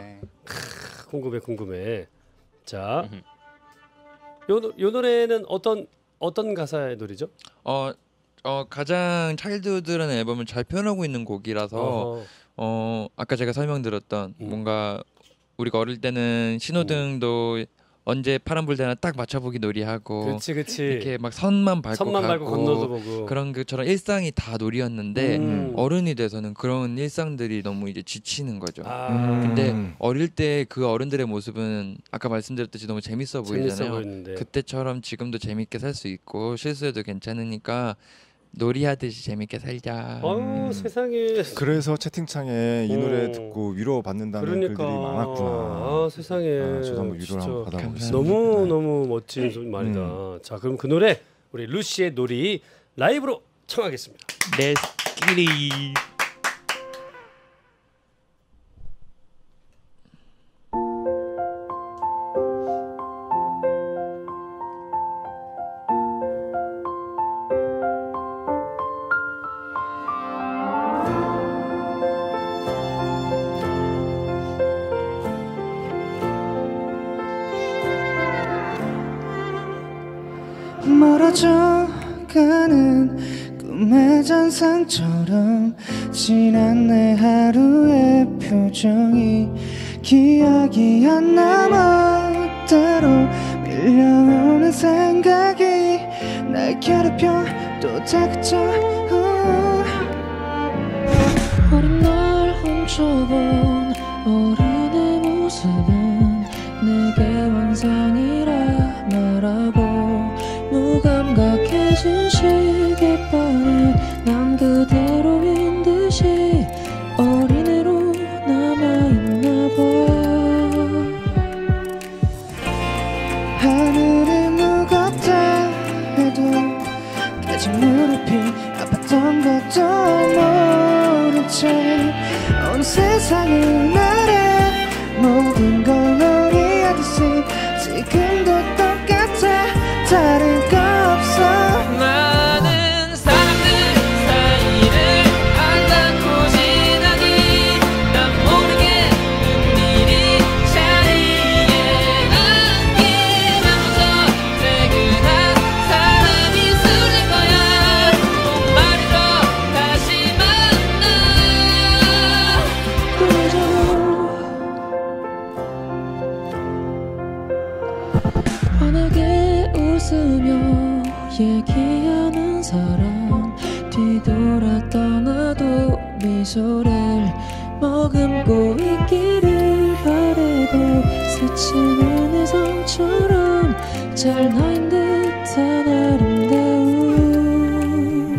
궁금해. 자, 요 노래는 어떤 가사의 노래죠? 가장 차일드우드라는 앨범을 잘 표현하고 있는 곡이라서 아까 제가 설명드렸던 뭔가 우리가 어릴 때는 신호등도 언제 파란불 되나 딱 맞춰보기 놀이하고 그치. 이렇게 막 선만 밟고 건너도 보고 그런 것처럼 일상이 다 놀이였는데 어른이 돼서는 그런 일상들이 너무 이제 지치는 거죠. 근데 어릴 때 그 어른들의 모습은 아까 말씀드렸듯이 너무 재밌어 보이잖아요. 그때처럼 지금도 재밌게 살 수 있고 실수해도 괜찮으니까 놀이하듯이 재밌게 살자. 세상에. 그래서 채팅창에 이 노래 듣고 위로 받는다는 글들이 많았구나. 세상에. 저도 한번 위로를 한번 받아보겠습니다. 너무 멋진 말이다. 자, 그럼 그 노래 우리 루시의 놀이 라이브로 청하겠습니다. Let's get it. 멀어져가는 꿈의 잔상처럼 지난 내 하루의 표정이 기억이 안 남아 때로 밀려오는 생각이 날 괴롭혀 또 다그쳐 어린 날 훔쳐본 어른의 모습은 내게 환상이라 말하고 무감각해진 시계방에 난 그대로인 듯이 어린애로 남아있나봐. 하늘이 무겁다 해도 깨진 무릎이 아팠던 것도 모른 채 온 세상을 날아 모든 걸 놀이하듯이 지금도 똑같아 다른 거 없어. 많은 사람들 사이를 안닿고 지나니 난 모르게 은밀히 자리에 앉기만부터 퇴근한 사람이 술릴 거야. 꼭 말해줘 다시 만나. 그래도 환하게 웃으며 얘기하는 사람 뒤돌아 떠나도 미소를 머금고 있기를 바래도 스치는 내 상처럼 잘 나인 듯한 아름다움.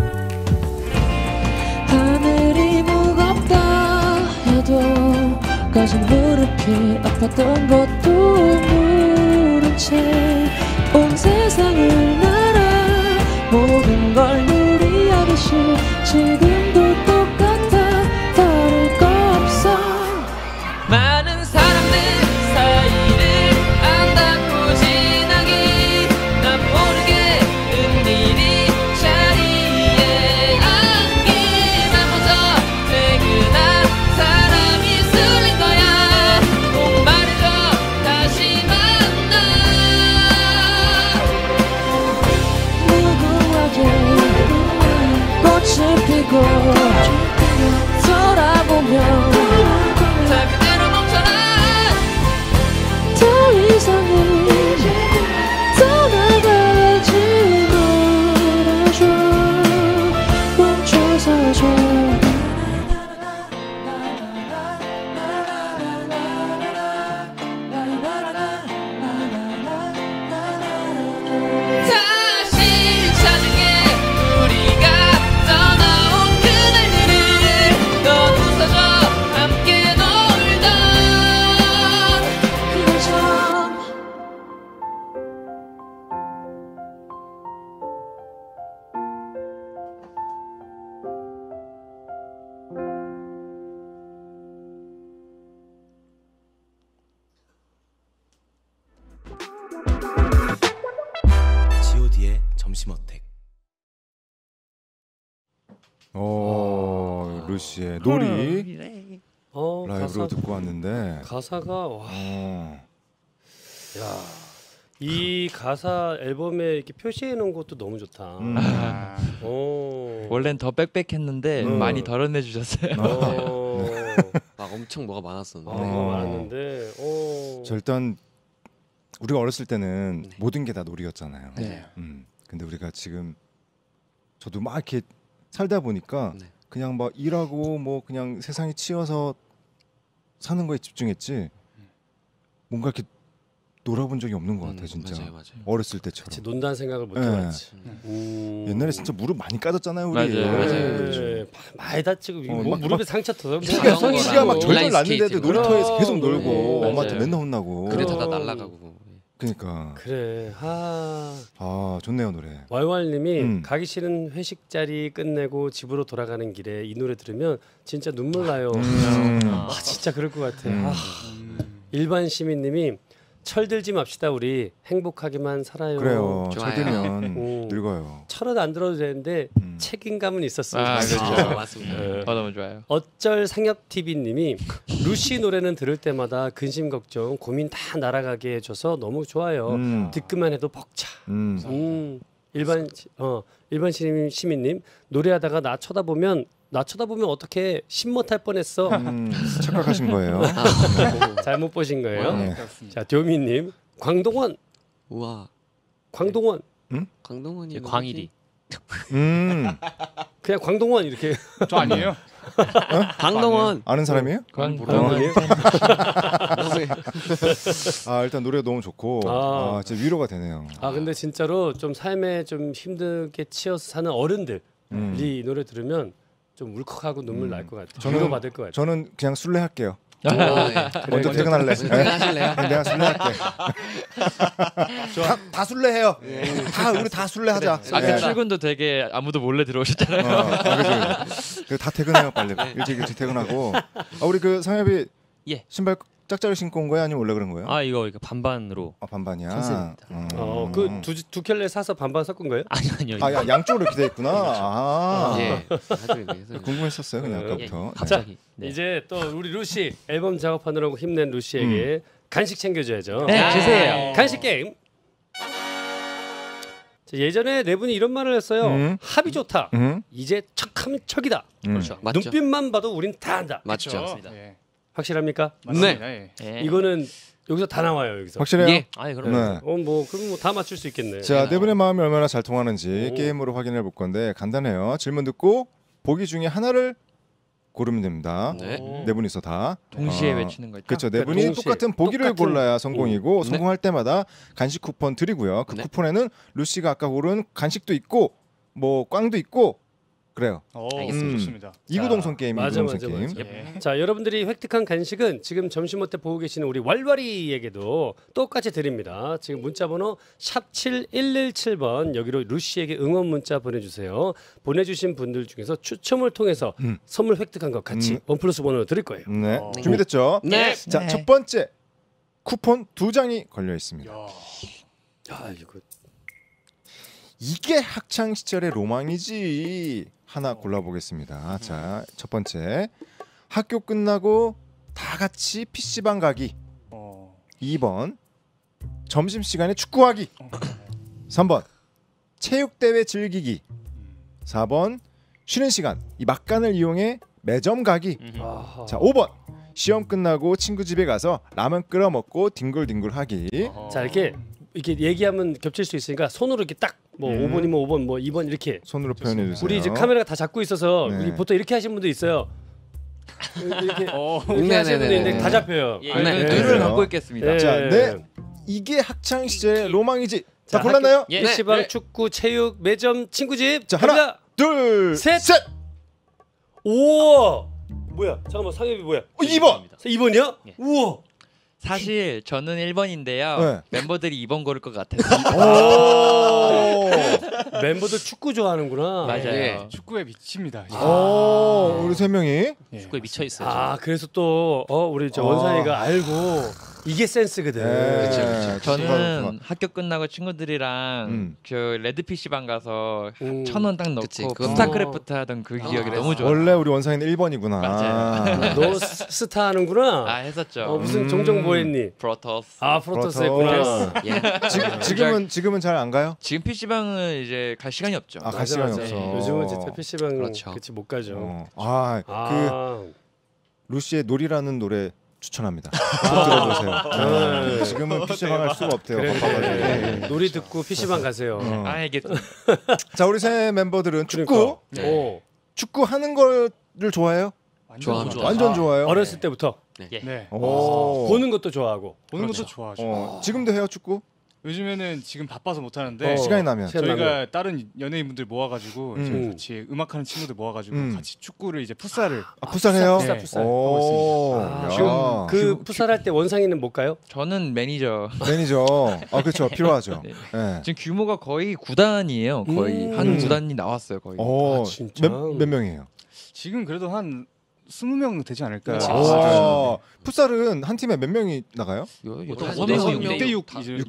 하늘이 무겁다 해도 가진 무릎이 아팠던 것도 모른 채 온 세상을 날아 모든 걸 누리하듯이 지금도 똑같아 다를 거 없어. 많은 사람들 사이를 안닿고 지나기 난 모르게 은밀히 자리에 앉기만부터 퇴근한 사람이 술린 거야. 꼭 말해줘 다시 만나. 꽃을 피고 돌아보면 다 그대로 멈춰라. 더 이상은 떠나가지 말아줘. 멈춰서줘. 다시 찾은 게 우리가 떠나온 그날들을 넌 웃어줘 함께 놀던 그날처럼. G.O.D의 점심 어택. 루시의 놀이 라이브로 가사, 듣고 왔는데 가사가 와. 이 가사 앨범에 이렇게 표시해 놓은 것도 너무 좋다. 원래는 더 빽빽했는데 많이 덜어내 주셨어요. 막 엄청 뭐가 많았었는데. 많았는데. 저 일단 우리가 어렸을 때는 모든 게 다 놀이였잖아요. 네. 근데 우리가 지금 저도 막 이렇게 살다 보니까 그냥 막 일하고 뭐 그냥 세상에 치여서 사는 거에 집중했지 뭔가 이렇게 놀아본 적이 없는 것 같아 진짜. 맞아요. 어렸을 때처럼. 같이 논다는 생각을 못 해봤지. 옛날에 진짜 무릎 많이 까졌잖아요 우리. 맞아요. 많이 다치고 막 무릎에 상처 더. 성희씨가 막 절절 인라인 났는데도 스케이트. 놀이터에서 계속 놀고 맞아요. 엄마한테 맨날 혼나고. 그래도 다 날아가고. 그러니까. 그래. 아 좋네요 노래. 왈왈님이 가기 싫은 회식 자리 끝내고 집으로 돌아가는 길에 이 노래 들으면 진짜 눈물 나요. 진짜 그럴 것 같아. 일반 시민님이 철들지 맙시다 우리 행복하게만 살아요. 그래요. 좋아요. 철들면 늙어요. 철은 안 들어도 되는데 책임감은 있었으면 그렇죠. 맞습니다. 너무 좋아요. 어쩔 상엽 TV님이 루시 노래는 들을 때마다 근심 걱정 고민 다 날아가게 해줘서 너무 좋아요. 듣기만 해도 벅차. 일반 시민님 노래하다가 나 쳐다보면 어떻게 신못할 뻔했어. 착각하신 거예요. 잘못 보신 거예요. 네. 자 묘미님 광동원. 우와. 광동원. 광동원이 광일이. 그냥 광동원 이렇게. 저 아니에요? 광동원. 아는 사람이에요? 광동원. 일단 노래 너무 좋고 진짜 위로가 되네요. 근데 진짜로 좀 삶에 좀 힘들게 치여서 사는 어른들이 이 노래 들으면 좀 울컥하고 눈물 날 것 같아요. 위로 받을 것 같아요. 저는 그냥 술래 할게요. 먼저 퇴근할래. 퇴근하실래요? 내가 술래 할게. 다 술래해요. 우리 다 술래하자. 아까 출근도 되게 아무도 몰래 들어오셨잖아요. 그죠. 다 퇴근해요 빨리. 일찍 퇴근하고. 우리 그 상엽이 예. 신발 짝짝이 신고 온 거야 아니면 원래 그런 거예요? 이거 반반으로. 반반이야. 컨셉입니다. 그 두 켤레 사서 반반 섞은 거예요? 아니요. 양쪽으로 이렇게 돼 있구나. 예. 궁금했었어요 그냥 아까부터. 갑자기. 이제 또 우리 루시 앨범 작업하느라고 힘낸 루시에게 간식 챙겨줘야죠. 네, 주세요. 간식 게임. 예전에 네 분이 이런 말을 했어요. 합이 좋다. 이제 척하면 척이다. 그렇죠. 맞죠. 눈빛만 봐도 우린 다 한다. 맞죠. 맞습니다. 확실합니까? 맞습니다. 네. 예. 이거는 여기서 다 나와요. 여기서. 확실해요? 예. 그럼. 네. 그럼 뭐 다 맞출 수 있겠네. 자, 네 분의 마음이 얼마나 잘 통하는지 게임으로 확인해 볼 건데 간단해요. 질문 듣고 보기 중에 하나를 고르면 됩니다. 네 분이서 다 동시에 외치는 거죠. 그렇죠. 네 분이 동시에. 똑같은 보기를 골라야 성공이고 성공할 때마다 간식 쿠폰 드리고요. 그 네. 쿠폰에는 루시가 아까 고른 간식도 있고 뭐 꽝도 있고 그래요. 알겠습니다. 좋습니다. 이구동성 게임이 맞아. 이구동성 게임. 예. 자, 여러분들이 획득한 간식은 지금 점심때 보고 계시는 우리 왈왈이에게도 똑같이 드립니다. 지금 문자번호 샵 7117번 여기로 루시에게 응원 문자 보내주세요. 보내주신 분들 중에서 추첨을 통해서 선물 획득한 것 같이 원 플러스 원으로 드릴 거예요. 네. 준비됐죠? 네. 자, 첫 번째 쿠폰 2장이 걸려 있습니다. 이게 학창 시절의 로망이지. 하나 골라보겠습니다. 자, 첫 번째 학교 끝나고 다 같이 PC방 가기. 2번 점심시간에 축구하기. 3번 체육대회 즐기기. 4번 쉬는 시간 이 막간을 이용해 매점 가기. 자, 5번 시험 끝나고 친구 집에 가서 라면 끓여 먹고 뒹굴뒹굴하기. 자, 이렇게 얘기하면 겹칠 수 있으니까 손으로 이렇게 딱 뭐 5번이면 5번 뭐 2번 이렇게 손으로 표현해 주세요. 우리 이제 카메라가 다 잡고 있어서 네. 우리 보통 이렇게 하시는 분도 있어요. 이렇게 네네네네. 하시는 분도 있는데 다 잡혀요. 네. 둘을 갖고 있겠습니다. 네. 자, 네. 이게 학창 시절의 로망이지. 자, 골랐나요? 예. PC방, 네. 축구, 체육, 매점, 친구집. 자, 하나, 갑니다. 둘, 셋. 셋. 우와. 뭐야? 잠깐만, 상엽이 뭐야? 2번. 2번이야? 예. 우와. 사실 저는 1번인데요. 네. 멤버들이 2번 고를 것 같아서. 멤버들 축구 좋아하는구나. 맞아요. 예. 축구에 미칩니다. 우리 세 명이. 예. 축구에 미쳐 있어요. 그래서 또 우리 저 원상이가 알고 이게 센스거든. 네. 저는 학교 끝나고 친구들이랑 그 레드 PC방 가서 1,000원 딱 넣고 스타크래프트 하던 그 기억이 너무 좋아요. 원래 우리 원상이는 1번이구나. 맞아요. 너 스타 하는구나. 아 했었죠. 무슨 종종 뭐 했니? 프로토스. 아 프로토스 했구나. 지금은 잘 안 가요? 지금 PC방은 이제 갈 시간이 없죠. 아, 갈 시간이 없어. 요즘은 진짜 PC방 그렇죠. 그치 못 가죠. 그 루시의 놀이라는 노래 추천합니다. 꼭 들어보세요. 지금은 PC방 갈 수가 없대요. 바빠가지고. 놀이 듣고 PC방 가세요. 알겠습니다. 자, 우리 새 멤버들은 축구. 축구 하는 거를 좋아해요? 좋아합니다. 완전 좋아요. 어렸을 때부터. 네. 보는 것도 좋아하고. 보는 것도 좋아하죠. 지금도 해요 축구? 요즘에는 지금 바빠서 못 하는데 시간이 나면 저희가 다른 연예인분들 모아가지고 저희 같이 음악하는 친구들 모아가지고 같이 축구를 이제 풋살을 풋살해요? 네. 풋살. 하고 있습니다. 지금 그 풋살할 때 원상이는 못 가요? 저는 매니저. 그렇죠. 필요하죠. 네. 네. 지금 규모가 거의 9단이에요. 거의 한 9단이 나왔어요. 거의. 진짜? 몇 명이에요? 지금 그래도 한 20명 되지 않을까. 풋살은 한 팀에 몇 명이 나가요? 6대6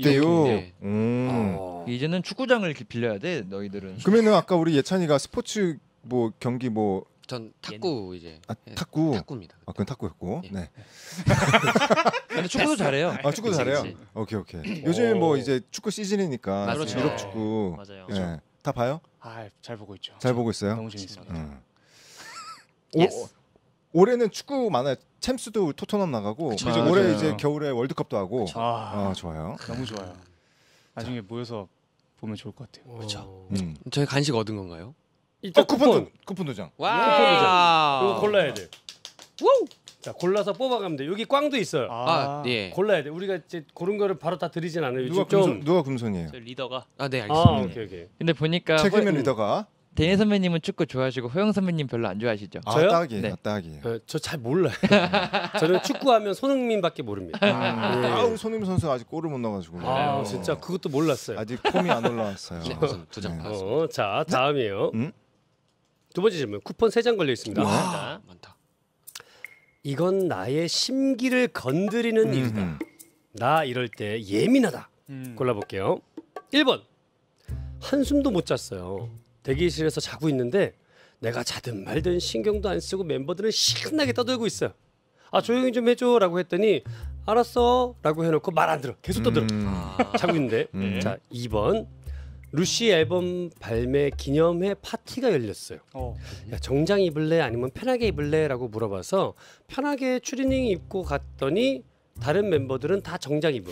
6대6. 이제는 축구장을 빌려야 돼. 너희들은. 그러면은 아까 우리 예찬이가 스포츠 뭐 경기 뭐 전 탁구 이제 탁구. 탁구입니다. 그건 탁구였고. 네. 근데 축구도 잘해요. 축구도 잘해요. 오케이. 요즘 뭐 이제 축구 시즌이니까 그렇죠. 유럽 축구. 맞아요. 네. 다 봐요? 잘 보고 있죠. 잘 보고 있어요? 너무 재밌습니다. 올해는 축구 많아요. 챔스도 토트넘 나가고 올해 이제 겨울에 월드컵도 하고. 좋아요. 너무 좋아요. 나중에 모여서 보면 좋을 것 같아요. 그렇죠. 저희 간식 얻은 건가요? 일단 쿠폰 도장. 이거 골라야 돼. 자, 골라서 뽑아가면 돼. 여기 꽝도 있어요. 예. 골라야 돼. 우리가 이제 고른 거를 바로 다 드리진 않아요. 누가 금손이에요? 저 리더가. 네, 알겠습니다. 오케이. 근데 보니까 책임은 리더가. 데니 선배님은 축구 좋아하시고 호영 선배님 별로 안 좋아하시죠? 저요? 딱이에요. 네. 딱이에요. 저 잘 몰라요. 저는 축구하면 손흥민밖에 모릅니다. 우리 손흥민 선수 아직 골을 못 넣어가지고. 진짜 그것도 몰랐어요. 아직 폼이 안 올라왔어요. 네, 우선 2장 받았습니다. 자, 다음이에요. 두 번째 질문. 쿠폰 3장 걸려 있습니다. 많다. 이건 나의 심기를 건드리는 일이다. 나 이럴 때 예민하다. 골라볼게요. 1번. 한숨도 못 잤어요. 대기실에서 자고 있는데 내가 자든 말든 신경도 안 쓰고 멤버들은 신나게 떠들고 있어요. 조용히 좀 해줘라고 했더니 알았어라고 해놓고 말 안 들어. 계속 떠들어. 자고 있는데. 자, 2번. 루시 앨범 발매 기념회 파티가 열렸어요. 야, 정장 입을래 아니면 편하게 입을래라고 물어봐서 편하게 추리닝 입고 갔더니 다른 멤버들은 다 정장 입음.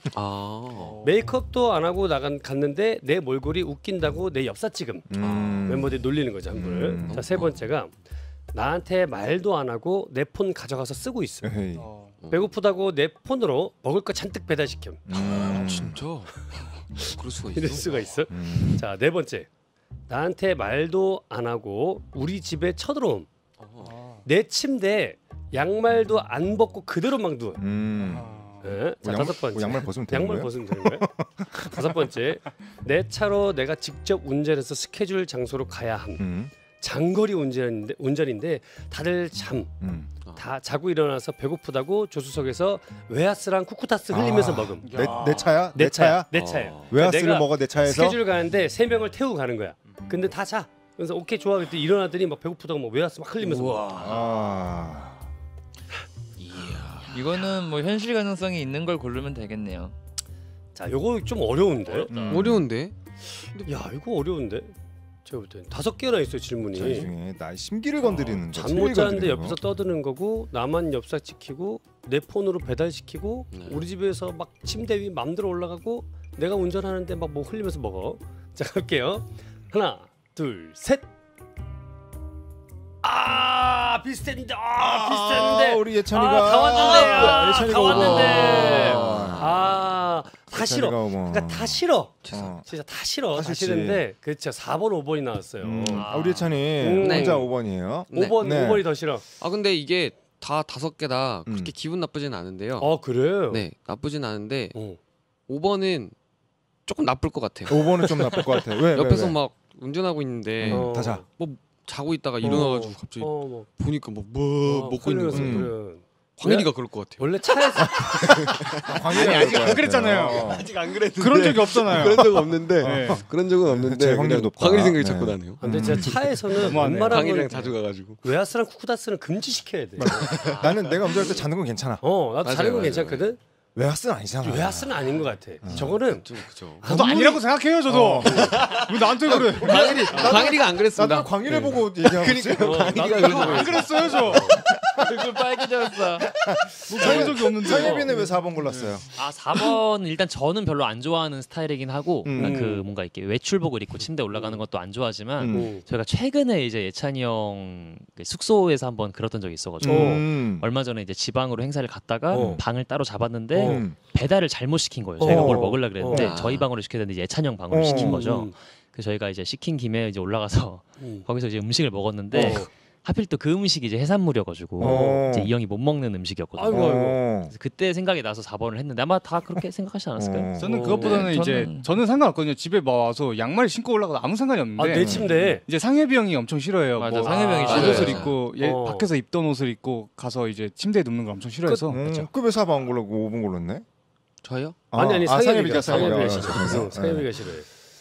메이크업도 안 하고 갔는데 내 몰골이 웃긴다고 내 엽사 찍음. 멤버들이 놀리는 거죠, 한 분을. 자, 세 번째가 나한테 말도 안 하고 내 폰 가져가서 쓰고 있어. 배고프다고 내 폰으로 먹을 거 잔뜩 배달시켜. 진짜? 그럴 수가 있어. 이럴 수가 있어. 자, 네 번째. 나한테 말도 안 하고 우리 집에 쳐들어옴. 내 침대에 양말도 안 벗고 그대로 막 누워. 네. 자, 다섯 번째. 양말 벗으면 되는 거예요? 벗으면 되는 거예요? 다섯 번째. 내 차로 내가 직접 운전해서 스케줄 장소로 가야 함. 장거리 운전인데 다들 다 자고 일어나서 배고프다고 조수석에서 웨하스랑 쿠쿠타스 흘리면서 먹음. 내 차야? 내 차야. 웨하스를 먹어 내 차에서? 스케줄 가는데 3명을 태우고 가는 거야. 근데 다 자. 그래서 오케이 좋아. 그때 일어나더니 막 배고프다고 막 웨하스 막 흘리면서 먹어. 이거는 뭐 현실 가능성이 있는 걸 고르면 되겠네요. 자, 요거 좀 어려운데. 어려운데? 야, 이거 어려운데. 제가 볼 땐 5개나 있어요 질문이. 중에 나의 심기를 건드리는 거. 잠 못 자는데 옆에서 떠드는 거고 나만 엽사 지키고 내 폰으로 배달시키고 우리 집에서 막 침대 위 맘대로 올라가고 내가 운전하는데 막 뭐 흘리면서 먹어. 자, 갈게요. 하나, 둘, 셋. 비슷했는데. 비슷했는데. 우리 예찬이가 다 왔는데. 예찬이가 다 왔는데. 오고. 다 싫어. 그러니까 다 싫어. 진짜 다 싫어. 다 싫지. 싫은데 그렇죠. 4번, 5번이 나왔어요. 우리 예찬이 혼자 5번이에요. 5번이 더 싫어. 근데 이게 다 5개 다 그렇게 기분 나쁘진 않은데요. 그래요? 네, 나쁘진 않은데 5번은 조금 나쁠 것 같아요. 5번은 좀 나쁠 것 같아요. 왜? 옆에서 막 운전하고 있는데 다 자. 뭐 자고 있다가 일어나가지고 갑자기 보니까 뭐 먹고 있는 거예요. 광일이가 그럴 것 같아요. 원래 차에서 광일이 아직 안 그랬잖아요. 아직 안 그랬는데 그런 적이 없잖아요. 그런 적은 없는데 네. 그런 적은 없는데 제 확률이 높다. 광일이 생각이 네. 자꾸 나네요. 근데 진짜 차에서는 너무하네. 웬만하면 광일이랑 자주 가가지고 웨하스랑 쿠쿠다스는 금지시켜야 돼. 나는 내가 운전할 때 자는 건 괜찮아. 나도 맞아요, 자는 건 맞아요. 괜찮거든. 웨하스는 아니잖아. 웨하스는 아닌 것 같아. 저거는 좀 그죠. 저도 아니라고 생각해요. 저도. 왜 나한테 그래? 광일이가 안 나도 그랬습니다. 광일을 보고 얘기하고 있지. 안 그랬어요, 저. 얼굴 빨개졌어. 그런 적이 없는데. 상혜빈은 왜 4번 골랐어요? 4번 일단 저는 별로 안 좋아하는 스타일이긴 하고 그 뭔가 이렇게 외출복을 입고 침대 올라가는 것도 안 좋아하지만 저희가 최근에 이제 예찬이 형 숙소에서 한번 그랬던 적이 있어가지고 얼마 전에 이제 지방으로 행사를 갔다가 방을 따로 잡았는데 배달을 잘못 시킨 거예요. 저희가 뭘 먹으려고 그랬는데 저희 방으로 시켜야 되는데 예찬이 형 방으로 시킨 거죠. 그래서 저희가 이제 시킨 김에 이제 올라가서 거기서 이제 음식을 먹었는데 하필 또 그 음식이 이제 해산물이어가지고 이제 이 형이 못 먹는 음식이었거든요. 그래서 그때 생각이 나서 4번을 했는데 아마 다 그렇게 생각하지 않았을까요? 저는 그것보다는 이제 저는 상관없거든요. 집에 와서 양말 신고 올라가도 아무 상관이 없는데 내 침대 이제 상혜비 형이 엄청 싫어해요. 맞아, 상혜비 형이 옷을 싫어해요. 입고 밖에서 입던 옷을 입고 가서 이제 침대에 눕는 걸 엄청 싫어해서 그왜 4번 안 골랐고 5번 골랐네? 저요? 아니 상혜비가 상혜비가 상혜비가 싫어해.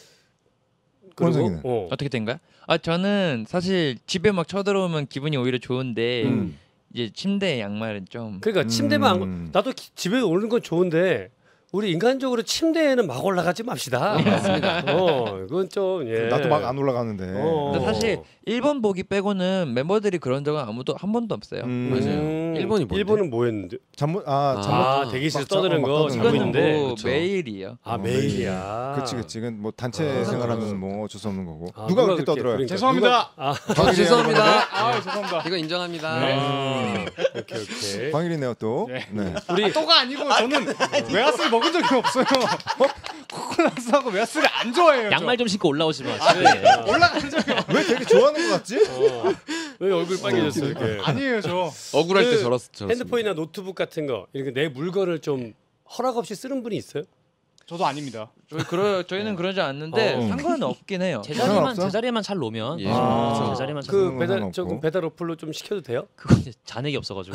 원상이는 어떻게 된가요? 저는 사실 집에 막 쳐들어오면 기분이 오히려 좋은데 이제 침대 양말은 좀 그러니까 침대만 나도 집에 오는 건 좋은데 우리 인간적으로 침대에는 막 올라가지 맙시다. 맞습니다. 그건 좀 나도 막 안 올라가는데. 근데 사실 1번 보기 빼고는 멤버들이 그런 적은 아무도 한 번도 없어요. 맞아요. 일본이 뭔데? 일본은 뭐였는데? 잠못 대기실에서 막 떠드는 거 떠드는 자고 거. 있는데 뭐 그쵸. 매일이에요. 매일이야. 그치. 뭐 단체 생활하면 뭐 어쩔 수 없는 거고. 아, 누가 누가 그렇게 그렇게, 떠들어요? 그러니까. 죄송합니다. 죄송합니다. 죄송합니다. 이거 인정합니다. 오케이. 광일이네요 또. 네. 네. 우리 또가 아니고 저는 웨하스를 먹은 적이 없어요. 코코넛하고 웨하스를 안 좋아해요. 양말 좀 신고 올라오지 마. 올라간 적이 왜 되게 좋아하는 것 같지? 왜 얼굴 빨개졌어 이렇게? 아니에요, 저. 억울할 때 그 저렇습니다. 핸드폰이나 노트북 같은 거 이렇게 내 물건을 좀 허락 없이 쓰는 분이 있어요? 저도 아닙니다. 저희는 그러지 않는데 상관은 없긴 해요. 제자리에만 잘 놓으면 제자리만 잘 그 놓으면 배달 조금 배달 어플로 좀 시켜도 돼요? 그건 이제 잔액이 없어가지고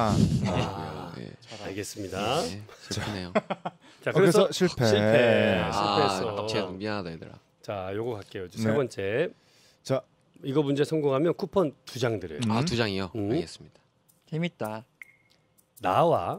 알겠습니다. 슬프네요. 자 그래서 실패했어. 제가 미안하다 얘들아. 자, 요거 갈게요. 세 번째. 자, 이거 문제 성공하면 쿠폰 2장 드려요. 2장이요? 알겠습니다. 재밌다. 나와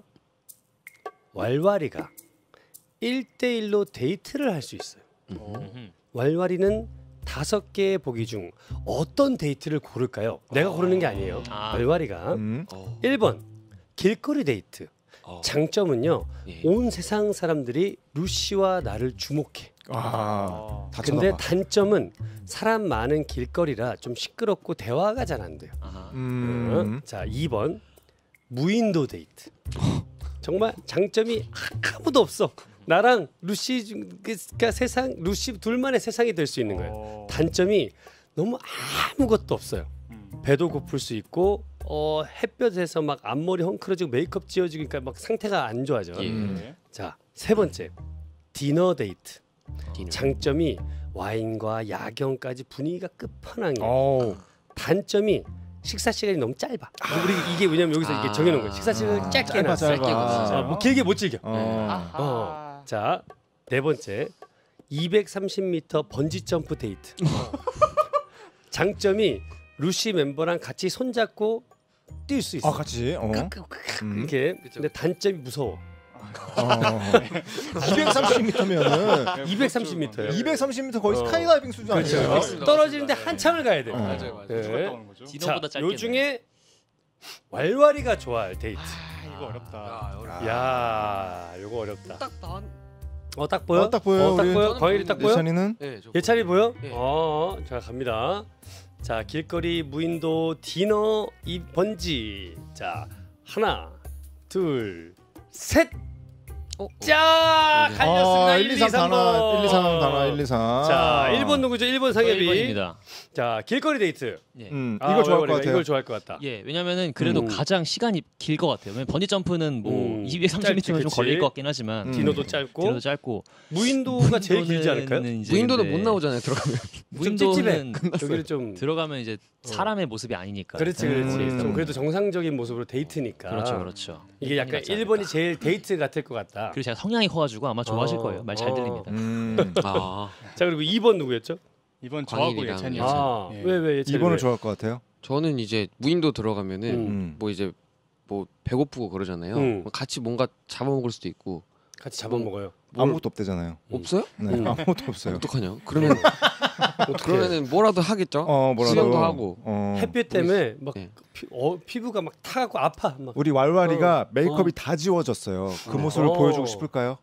왈왈이가 1대1로 데이트를 할 수 있어요. 왈왈이는 5개의 보기 중 어떤 데이트를 고를까요? 내가 고르는 게 아니에요. 왈왈이가 1번 길거리 데이트. 장점은요. 온 세상 사람들이 루시와 나를 주목해. 근데 단점은 사람 많은 길거리라 좀 시끄럽고 대화가 잘 안 돼요. 자, 2번 무인도 데이트. 정말 장점이 아무도 없어. 나랑 루시가 세상 루시 둘만의 세상이 될 수 있는 거예요. 단점이 너무 아무것도 없어요. 배도 고플 수 있고 햇볕에서 막 앞머리 헝클어지고 메이크업 지워지니까 막 상태가 안 좋아져. 자, 세 번째 디너 데이트. 장점이 와인과 야경까지 분위기가 끝판왕이에요. 단점이 식사 시간이 너무 짧아. 우리 이게 왜냐면 여기서 이게 정해놓은 거예요. 식사 시간을 짧게 해놨어. 뭐 길게 못 즐겨. 자, 네 번째 230m 번지 점프 데이트. 장점이 루시 멤버랑 같이 손잡고 뛸 수 있어. 같이. 이렇게. 근데 단점이 무서워. 230m면은 230m예요. 230m 거의 스카이다이빙 수준 아니에요? 떨어지는데 한참을 가야 돼. 맞아요. 디너보다 짧게. 요 중에 왈왈이가 좋아할 데이트. 이거 어렵다. 야, 요거 어렵다. 딱 딱 보여? 딱 보여. 딱 보여? 광일이 딱 보여? 예찬이는? 예찬이 보여? 네. 자, 갑니다. 자, 길거리 무인도 디너 이 번지. 자, 하나, 둘, 셋. 자, 갈렸습니다. 1, 2, 3, 3번. 1, 2, 3 단어 1, 2, 3. 자, 1번 누구죠? 1번 상엽이. 1번입니다. 자, 길거리 데이트. 예. 이거 좋아할 것 같아요. 이걸 좋아할 것 같다. 예, 왜냐면은 그래도 가장 시간이 길 것 같아요. 왜냐면 번지 점프는 뭐 230m면 좀 그치. 걸릴 것 같긴 하지만 디노도 짧고. 무인도가 제일 길지 않을까요? 무인도는 못 나오잖아요. 들어가면. 무인도는 여기를 좀 들어가면 이제 사람의 모습이 아니니까. 그렇지. 좀 그래도 정상적인 모습으로 데이트니까. 그렇죠. 이게 약간 1번이 제일 데이트 같을 것 같다. 그리고 제가 성향이 커가지고 아마 좋아하실 거예요. 말 잘 들립니다. 자, 그리고 2번 누구였죠? 2번 저하고 광일이랑 예찬이. 왜 2번을 좋아할 것 같아요? 저는 이제 무인도 들어가면은 뭐 이제 뭐 배고프고 그러잖아요. 같이 뭔가 잡아먹을 수도 있고. 같이 잡아먹어요. 아무것도 없대잖아요. 없어요? 네, 아무것도 없어요. 어떡하냐? 그러면은 뭐라도 하겠죠. 뭐라도 수영도 하고. 햇빛 때문에 막 네. 피부가 막 타갖고 아파. 막. 우리 왈왈이가 메이크업이 다 지워졌어요. 그 모습을 보여주고 싶을까요?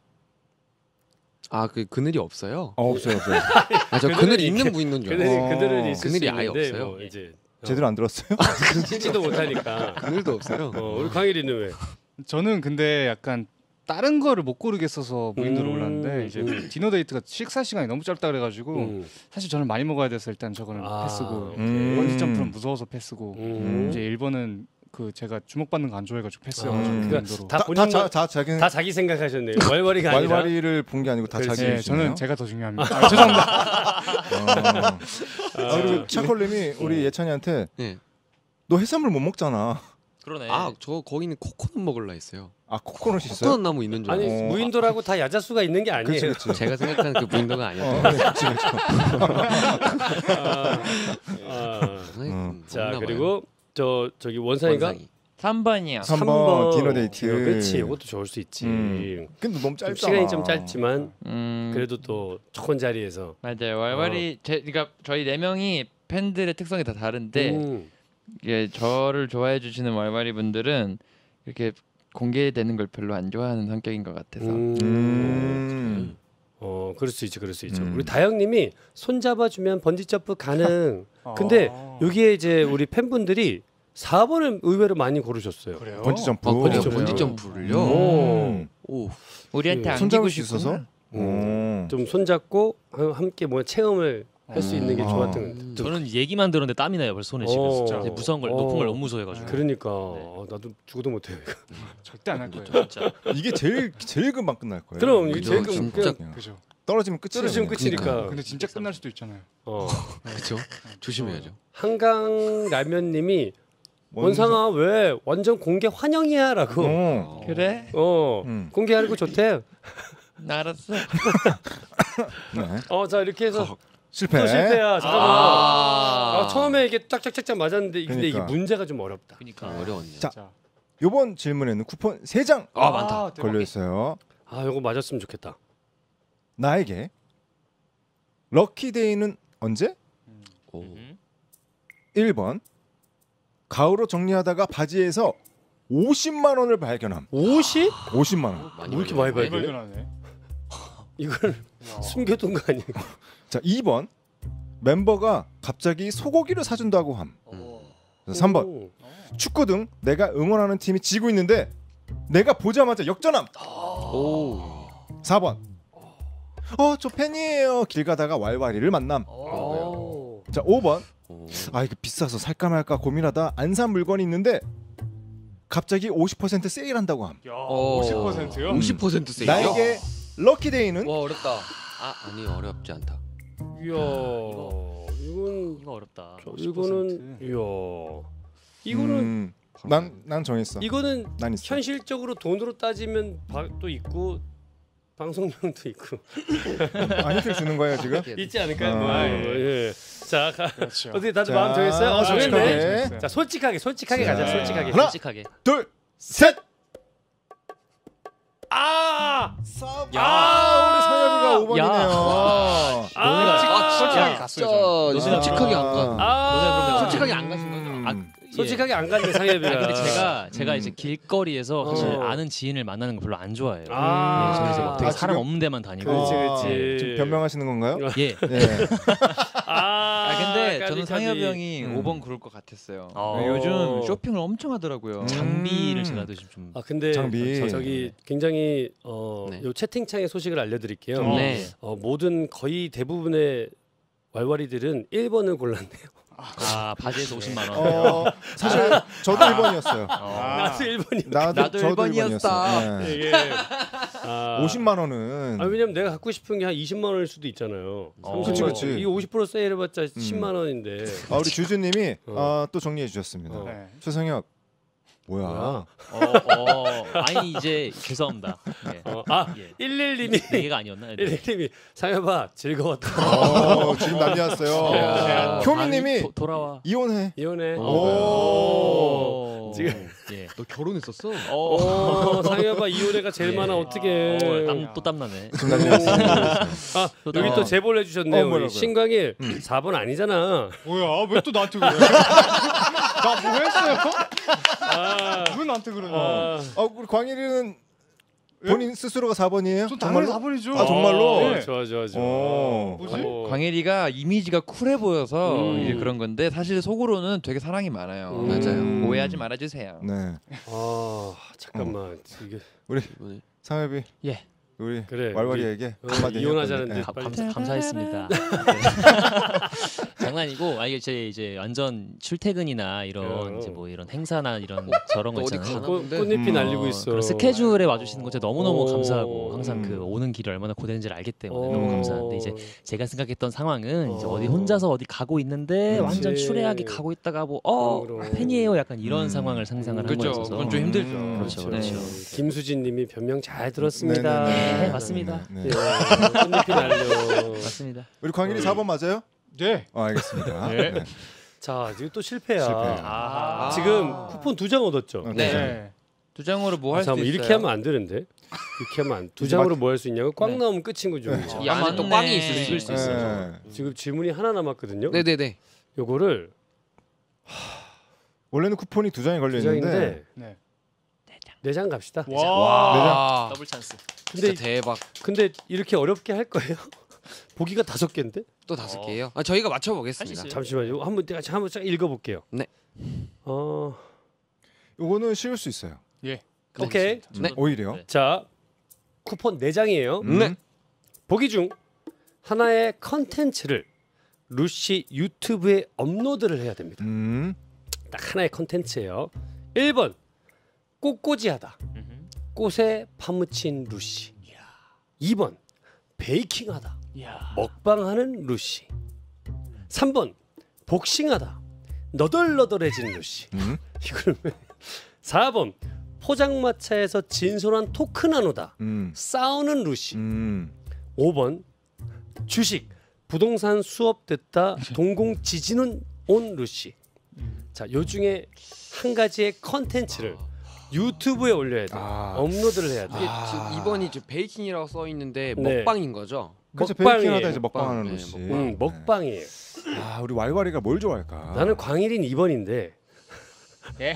그 그늘이 없어요. 없어요. 저 그늘이 있는 무인도인 줄 알았어요. 그들은 있을 그늘이 수 아예 있는데 없어요. 뭐 이제 제대로 안 들었어요? 치지도 못하니까. 그늘도 없어요. 우리 광일이는 왜? 저는 근데 약간 다른 거를 못 고르겠어서 무인도로 올랐는데 이제 디너 데이트가 식사 시간이 너무 짧다 그래가지고 사실 저는 많이 먹어야 돼서 일단 저거는 패스고 번지 점프는 무서워서 패스고 이제 1번은 그 제가 주목받는 거 안 좋아해가지고 패스여가지고 무인도로. 다 자기 생각하셨네요. 왈왈이가 아니라. 왈왈이를 본 게 아니고 다 자기 네, 저는 제가 더 중요합니다. 죄송합니다. 그리고 차콜님이 우리 예찬이한테 너 해산물 못 먹잖아. 그러네. 저 거기는 코코넛 먹을라 했어요. 코코넛이 있어요? 코코넛 나무 있는 줄 아니 알았어요. 무인도라고 다 야자수가 있는 게 아니에요. 그치. 제가 생각하는 그 무인도가 아니었던 자, 그리고 저기 원상이가 3번이요. 3번 디너 데이트. 그렇지. 이것도 좋을 수 있지. 근데 너무 짧잖아. 시간이 좀 짧지만 그래도 또 좋은 자리에서. 맞아요. 왈왈이 그러니까 저희 4명이 팬들의 특성이 다 다른데 이게 저를 좋아해 주시는 왈왈이 분들은 이렇게 공개되는 걸 별로 안 좋아하는 성격인 것 같아서. 그럴 수 있죠. 우리 다영님이 손 잡아주면 번지 점프 가능. 근데 여기에 이제 우리 팬분들이 4번을 의외로 많이 고르셨어요. 그래요? 번지 점프. 번지 점프를요. 우리한테 안기고 손잡을 수 싶어서. 있어서. 좀 손잡고 함께 뭐 체험을 할 수 있는 게 좋았던 것 같아요. 저는 얘기만 들었는데 땀이 나요. 벌써 손에 지금. 이제 무서운 걸 높은 걸 너무 무서워해가지고. 그러니까 나도 죽어도 못해요. 절대 안 할 거예요. 진짜. 이게 제일 금방 끝날 거예요. 그럼 이게 그죠, 제일 진짜. 그죠. 떨어지면 끝이니까. 근데 진짜 끝날 수도 있잖아요. 그렇죠. 조심해야죠. 한강 라면님이 원상아 왜 완전 공개 환영이야라고. 그래? 공개하는 거 좋대. 나 알았어. 네. 자 이렇게 해서 실패. 또 실패야. 잠깐만. 처음에 이게 딱딱딱딱 맞았는데 근데 이게 그러니까. 문제가 좀 어렵다. 그러니까 어려웠네요. 자, 이번 질문에는 쿠폰 3장 많다. 걸려 있어요. 요거 맞았으면 좋겠다. 나에게 럭키데이는 언제? 1번 가을로 정리하다가 바지에서 50만 원을 발견함. 50만 원. 왜 이렇게 많이 봐야 돼? 발견하네. 이걸 숨겨둔 거 아니에요? 자, 2번 멤버가 갑자기 소고기를 사준다고 함. 3번 축구 등 내가 응원하는 팀이 지고 있는데 내가 보자마자 역전함. 4번 저 팬이에요. 길 가다가 왈왈이를 만남. 자, 5번 이거 비싸서 살까 말까 고민하다 안 산 물건이 있는데 갑자기 50% 세일한다고 함. 50%요? 50% 세일. 나에게 럭키데이는 와 어렵다. 아니 어렵지 않다. 이야, 이거 어렵다. 이거는 난 정했어. 이거는 난 있어. 현실적으로 돈으로 따지면 또 있고 방송용도 있고 힌트를 주는 거예요 지금? 있지 않을까요? 예. 자, 그렇죠. 어떻게 다들 마음 정했어요? 정했네. 솔직하게. 자, 솔직하게 가자. 솔직하게. 하나, 솔직하게. 둘, 셋. 우리 선엽이가 5번이네요. 솔직하게 갔어요. 솔직하게 안 가. 솔직하게 안 가신 거죠? 솔직하게 안 갔네 상엽이가. 근데 제가 이제 길거리에서 사실 아는 지인을 만나는 거 별로 안 좋아해요. 저는 이제 막 되게 사람 지금? 없는 데만 다니고. 그렇지. 지금 변명하시는 건가요? 예. 네. 근데 저는 상엽이 형이 5번 고를 것 같았어요. 요즘 쇼핑을 엄청 하더라고요. 장비를 제가 좀 근데 장비. 저기 굉장히 네. 요 채팅창의 소식을 알려드릴게요. 네. 모든 거의 대부분의 왈왈이들은 1번을 골랐네요. 바지에서 50만 원. 사실 저도 1번이었어요. 나도 1번이. 나도 저도 1번이었다. 네. 이게 50만 원은 왜냐면 내가 갖고 싶은 게 한 20만 원일 수도 있잖아요. 30만 그치, 원. 그치. 이거 50% 세일해봤자 10만 원인데. 우리 주주님이 또 정리해 주셨습니다. 네. 최상혁 뭐야? 아니 이제 죄송합니다. 네. 11님이 4개가 아니었나? 11님이 상엽아 즐거웠다. 지금 난리 났어요. 효민님이 돌아와. 이혼해. 이혼해. 지금 너 결혼했었어? 상엽아 이혼해가 제일 많아 어떻게? 또 땀나네. 지금 난리 났어요. 여기 또 제보를 해주셨네요. 우리 뭐라고요? 신광일 4번 아니잖아. 뭐야? 왜 또 나한테 그래? 나 뭐 했어요? 왜 나한테 그러냐? 우리 광일이는 본인 스스로가 4번이에요? 전 당연히 4번이죠. 정말로? 네. 좋아. 뭐지? 광일이가 이미지가 쿨해 보여서 이제 그런 건데 사실 속으로는 되게 사랑이 많아요. 맞아요. 오해하지 말아주세요. 네. 잠깐만 이게 우리 상엽이. 예. 우리 그래, 왈왈이에게 한마디 이혼하자는데 네. 감사했습니다. 장난이고 이게 이제 완전 출퇴근이나 이런 이제 뭐 이런 행사나 이런 저런 거 어디 있잖아요. 가나? 꽃잎이 날리고 있어. 그런 스케줄에 와주시는 거 진짜 너무너무 감사하고 항상 그 오는 길이 얼마나 고된지를 알기 때문에 너무 감사한데 이제 제가 생각했던 상황은 이제 어디 혼자서 어디 가고 있는데 완전 추레하게 가고 있다가 뭐 팬이에요 약간 이런 상황을 상상을 한 그렇죠. 거였어서 그건 좀 힘들죠. 그렇죠. 김수진님이 변명 잘 들었습니다. 네, 맞습니다. 네. 꽃잎이 날려. 맞습니다. 우리 광일이 4번 맞아요? 네. 알겠습니다. 네. 네. 자 지금 또 실패야. 실패. 지금 쿠폰 2장 얻었죠. 네. 두 장으로 뭐 할 수 있어요? 이렇게 하면 안 되는데. 이렇게 하면 두 장으로 뭐 할 수 있냐고 꽉 나오면 끝인 거죠. 이 안에 또 꽝이 있을 수 읽을 수 있어요. 지금 질문이 하나 남았거든요. 네네네. 요거를 원래는 쿠폰이 2장이 걸려 2장인데 있는데 네. 4장 갑시다. 와. 더블 찬스. 근데 진짜 대박. 근데 이렇게 어렵게 할 거예요? 보기가 5개인데? 또 5개예요? 저희가 맞춰보겠습니다. 잠시만요. 한번 쫙 읽어볼게요. 네. 요거는 쉬울 수 있어요. 예. 오케이. 네. 오히려. 자 쿠폰 4장이에요. 네. 보기 중 하나의 컨텐츠를 루시 유튜브에 업로드를 해야 됩니다. 딱 하나의 컨텐츠예요. 1번 꽃꽂이하다. 꽃에 파묻힌 루시. 2번 베이킹하다. 먹방하는 루시. 3번 복싱하다. 너덜너덜해진 루시. 이걸 4번 포장마차에서 진솔한 토크 나누다. 싸우는 루시. 5번 주식 부동산 수업 듣다 동공 지진은 온 루시. 자, 요 중에 한 가지의 컨텐츠를 유튜브에 올려야 돼. 업로드를 해야 돼. 이게 지금 2번이 지금 베이킹이라고 써 있는데 네. 먹방인 거죠? 그렇죠. 먹방이에요. 베이킹하다 이제 먹방하는 먹방. 루시. 네, 먹방이에요. 우리 왈왈이가 뭘 좋아할까? 나는 광일인 2번인데. 예.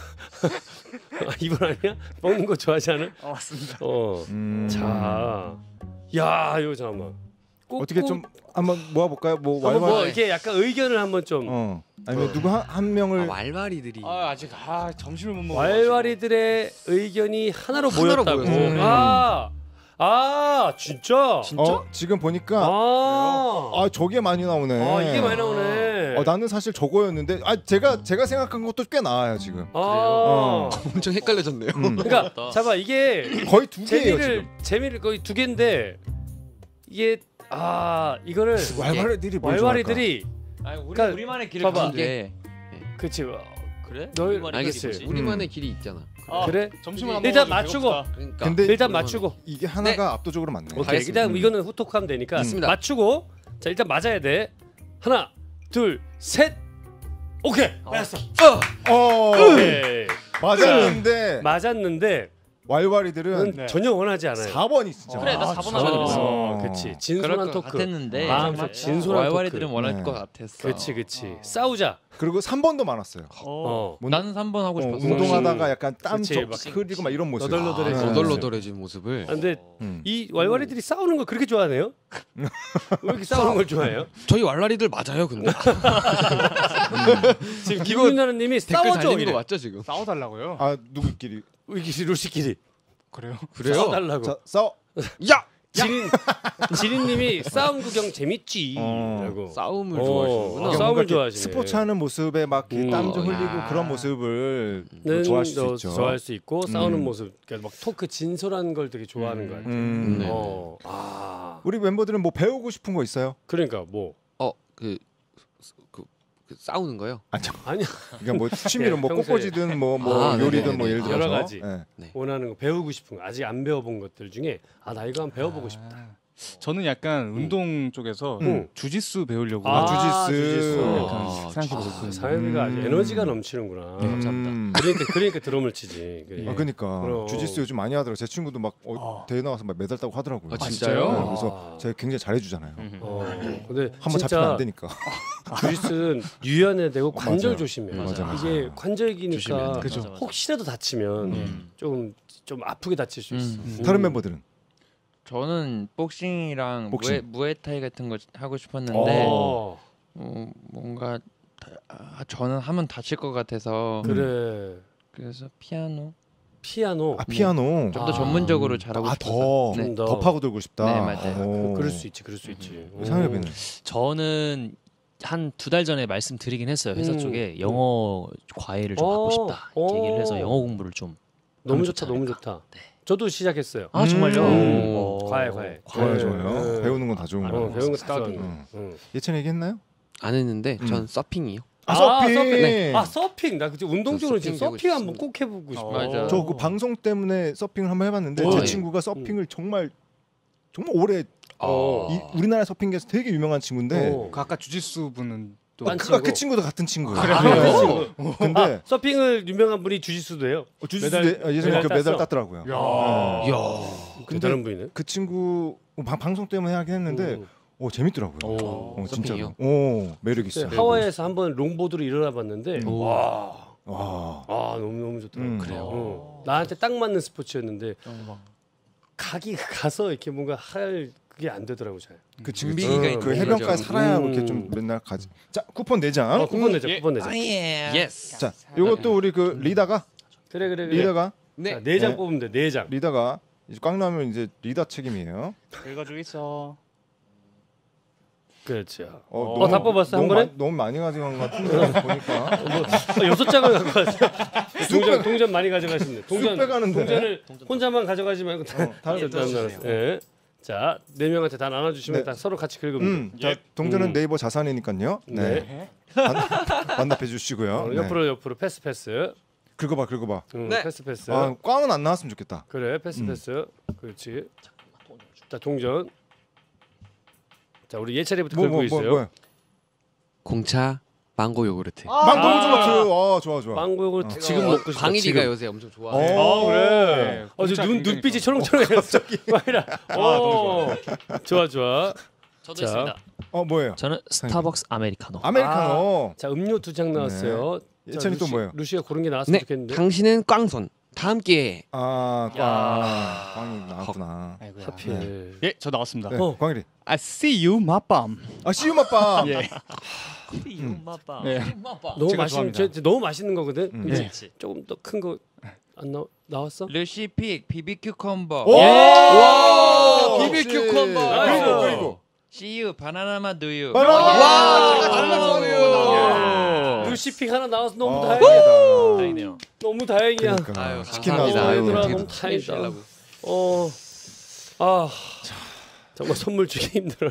2번 아니야? 먹는 거 좋아하지 않아? 맞습니다. 자, 야, 이거 잠깐만. 어떻게 좀 한번 모아볼까요? 뭐 한번 왈왈. 뭐 이렇게 약간 의견을 한번 좀. 아니면 누구 한 명을. 왈왈이들이. 아직 점심을 못 먹어. 왈왈이들의 의견이 하나로 하나로 모였다고. 모였어요. 진짜? 지금 보니까 저게 많이 나오네. 이게 많이 나오네. 나는 사실 저거였는데 제가 생각한 것도 꽤 나아요 지금. 엄청 헷갈려졌네요. 그러니까 잡아 이게 거의 2개예요 지금. 재미를 거의 2개인데 이게 이거를 왈왈이들이 우리만의 길을 봐봐. 가는 게 그치. 그래? 알겠지. 우리만의 길이 있잖아. 그래? 점심을 안 일단 먹어가지고 맞추고. 그러니까 근데 일단 맞추고. 이게 하나가 압도적으로 맞네. 오케이. 일단 이거는 후톡하면 되니까 맞습니다. 맞추고. 자, 일단 맞아야 돼. 하나, 둘, 셋. 오케이. 맞았어. 오케이. 맞았는데. 맞았는데 왈왈이들은 네. 전혀 원하지 않아요. 4번이 진짜. 그래, 나 4번 하자 그랬어. 그렇지. 진솔한 토크. 같았는데 마음속 진솔한 왈왈이들은 토크. 원할 네. 것 같았어. 그렇지. 싸우자. 그리고 3번도 많았어요. 나는 3번 하고 싶었어. 운동하다가 약간 땀 그치, 적 막 흐리고 막 이런 모습. 너덜너덜해지는 네. 너덜너덜해진 모습을. 아, 근데 음. 이 왈왈이들이 싸우는 걸 그렇게 좋아하네요? 왜 이렇게 싸우는 걸 좋아해요? 저희 왈라리들 맞아요, 근데. 지금 김민나라님이 댓글 싸워줘 달리는 이래. 거 맞죠 지금? 싸워달라고요? 아 누구끼리? 루시끼리 그래요? 그래요? 싸워달라고. 자, 싸워. 야! 지린님이 싸움 구경 재밌지라고. 싸움을 어, 좋아하시는구나. 아, 싸움을 좋아하시네. 스포츠 하는 모습에 막 땀 좀 흘리고 야. 그런 모습을 는 좋아할 수 있죠. 좋아할 수 있고 싸우는 모습, 그러니까 막 토크 진솔한 걸 되게 좋아하는 것 같아요. 네. 우리 멤버들은 뭐 배우고 싶은 거 있어요? 그러니까 뭐 그 싸우는 거요? 아니야 그러니까 뭐 취미로 뭐 평소에. 꽃꽂이든 뭐 아, 요리든 뭐 네네네. 예를 들어서 여러 가지. 네. 원하는 거 배우고 싶은 거 아직 안 배워본 것들 중에 나 이거 한번 배워보고 싶다. 저는 약간 운동 쪽에서 주짓수 배우려고 주짓수. 약간 생각해보고 있거든요. 사연이가 아주 에너지가 넘치는구나. 그러니까 드럼을 치지. 그러니까 그럼. 주짓수 요즘 많이 하더라고요. 제 친구도 막 대회 나와서 막 메달 따고 하더라고요. 아, 진짜요? 네, 그래서 제가 굉장히 잘해주잖아요. 근데 한번 잡히면 진짜 안 되니까. 주짓수는 유연해야 되고 관절 맞아요. 조심해요. 맞아. 이게 관절기니까 조심해야 돼. 그죠. 혹시라도 다치면 좀 아프게 다칠 수 있어. 다른 멤버들은 저는 복싱이랑 복싱. 무에타이 같은 거 하고 싶었는데 어, 뭔가 저는 하면 다칠 것 같아서 그래. 그래서 피아노 피아노. 피아노. 좀 더 전문적으로 잘하고 싶어서 더 네. 좀 더. 더 파고들고 싶다. 네, 맞아요. 그럴 수 있지. 상엽이는 저는 한 2달 전에 말씀드리긴 했어요. 회사 쪽에 영어 과외를 좀 받고 싶다 이렇게 얘기를 해서 영어 공부를 좀 너무 하면 좋다. 좋지 너무 않을까. 좋다. 네. 저도 시작했어요. 아 정말요? 과외. 좋아요, 좋아요. 네. 배우는 건 다 좋은 거. 배운 거 스타디. 예찬 얘기했나요? 안 했는데 전 서핑이요. 서핑. 네. 서핑. 나 그때 운동적으로 지금 서핑 서핑 배우고 한번 꼭 해보고 싶어. 맞아. 저 그 방송 때문에 서핑을 한번 해봤는데 제 친구가 서핑을 정말 오래 우리나라 서핑계에서 되게 유명한 친구인데 그 아까 주짓수 분은 또 그 친구도 같은 친구예요. 그래요? 근데 서핑을 유명한 분이 주짓수도 해요. 주짓수 메달 예전에 그 메달 땄어? 땄더라고요. 야. 대단한 분이네. 그 친구 방송 때문에 하긴 했는데 재밌더라고요. 진짜로. 매력 있어요. 하와이에서 한번 롱보드로 일어나 봤는데 와. 너무 좋더라고. 그래요. 나한테 딱 맞는 스포츠였는데 가서 이렇게 뭔가 할 그게 안 되더라고 잘. 그 친구 준비가 있는 그 해변가에 거죠. 살아야 이렇게 좀 맨날 가지. 자 쿠폰 4장. 쿠폰 내자. 예스. 자 이것도 우리 그 리다가 그래. 리다가 네. 자, 4장 네. 뽑으면 돼. 4장. 리다가 이제 꽝 나면 이제 리다 책임이에요. 읽어주고 있어. 그렇죠. 너무- 다 뽑았어, 한 너무 번에? 너무 많이 가져간 것 같은데 보니까 6장을 갖고 왔어요. 동전 많이 가져가시네. 쑥 빼가는데. 동전을 혼자만 가져가지 말고 다 다른 나눴어요. 예. 자, 4명한테 다 나눠주시면 네. 다 서로 같이 긁으면 돼. 자 동전은 네이버 자산이니까요. 네. 반납해 주시고요. 옆으로 패스. 긁어봐. 네. 패스. 꽝은 안 나왔으면 좋겠다. 그래, 패스. 그렇지. 자, 동전. 자, 우리 예찬이부터 긁고 있어요. 공차 망고 요구르트. 망고 요구르트. 좋아. 망고 요구르트 지금 먹고 싶다. 광일이가 지금. 요새 엄청 좋아해요. 그래. 공짜 눈빛이 초롱초롱해졌어. 좋아. 저도 자. 있습니다. 뭐예요? 저는 스타벅스 아메리카노. 아메리카노. 자, 음료 2장 나왔어요. 자, 예찬이 또 뭐예요? 루시가 고른 게 나왔으면 네. 좋겠는데. 당신은 꽝손. 다 함께. 꽝이 나왔구나. 아이고야. 하필. 예, 저 나왔습니다. 네, 광일이. I see you, 맛밤. 씨유맛밥. 예. 엄마빠. 예. 너무 제가 맛있는 좋아합니다. 너무 맛있는 거거든. 근데 그렇지. 조금 더 큰 거 안 나왔어? 루시픽 BBQ 콤보 와! BBQ 콤보. 그리고 CU 바나나맛 두유 와! 제가 달라고 루시픽 하나 나와서 너무 아, 다행이야. 다행이네요. 너무 다행이야. 그러니까 치킨 감사합니다. 나왔어. 아유, 얘들아 어떻게 너무 다행이다. 주시려고. 정말 선물 주기 힘들어.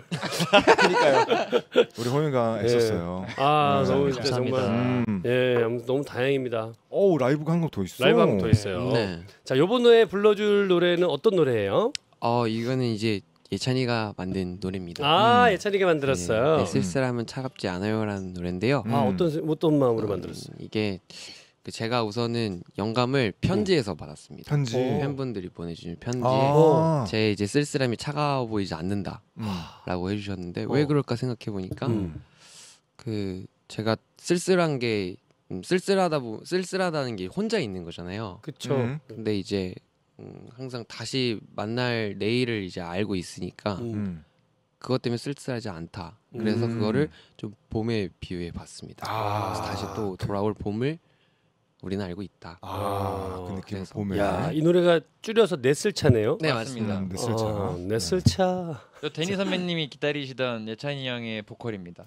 우리 호윤가 애썼어요. 너무 진짜 감사합니다. 정말 아무튼 너무 다행입니다. 라이브가 한 곡 더 있어. 라이브 한 곡 더 있어요. 네. 자, 요번에 불러줄 노래는 어떤 노래예요? 이거는 이제 예찬이가 만든 노래입니다. 예찬이가 만들었어요. 네, 쓸쓸함은 차갑지 않아요라는 노래인데요. 어떤 마음으로 만들었어요? 이게 제가 우선은 영감을 편지에서 받았습니다. 편지. 팬분들이 보내주신 편지에 제 이제 쓸쓸함이 차가워 보이지 않는다라고 해주셨는데 왜 그럴까 생각해 보니까 그 제가 쓸쓸한 게 쓸쓸하다는 게 혼자 있는 거잖아요. 그렇죠. 근데 이제 항상 다시 만날 내일을 이제 알고 있으니까 그것 때문에 쓸쓸하지 않다. 그래서 그거를 좀 봄에 비유해 봤습니다. 그래서 다시 또 돌아올 봄을 우리는 알고 있다. 그 느낌 봄에. 야, 이 노래가 줄여서 넷을차네요. 네, 맞습니다. 넷을차. 넷을차. 저 데니 선배님이 기다리시던 예찬이 형의 보컬입니다.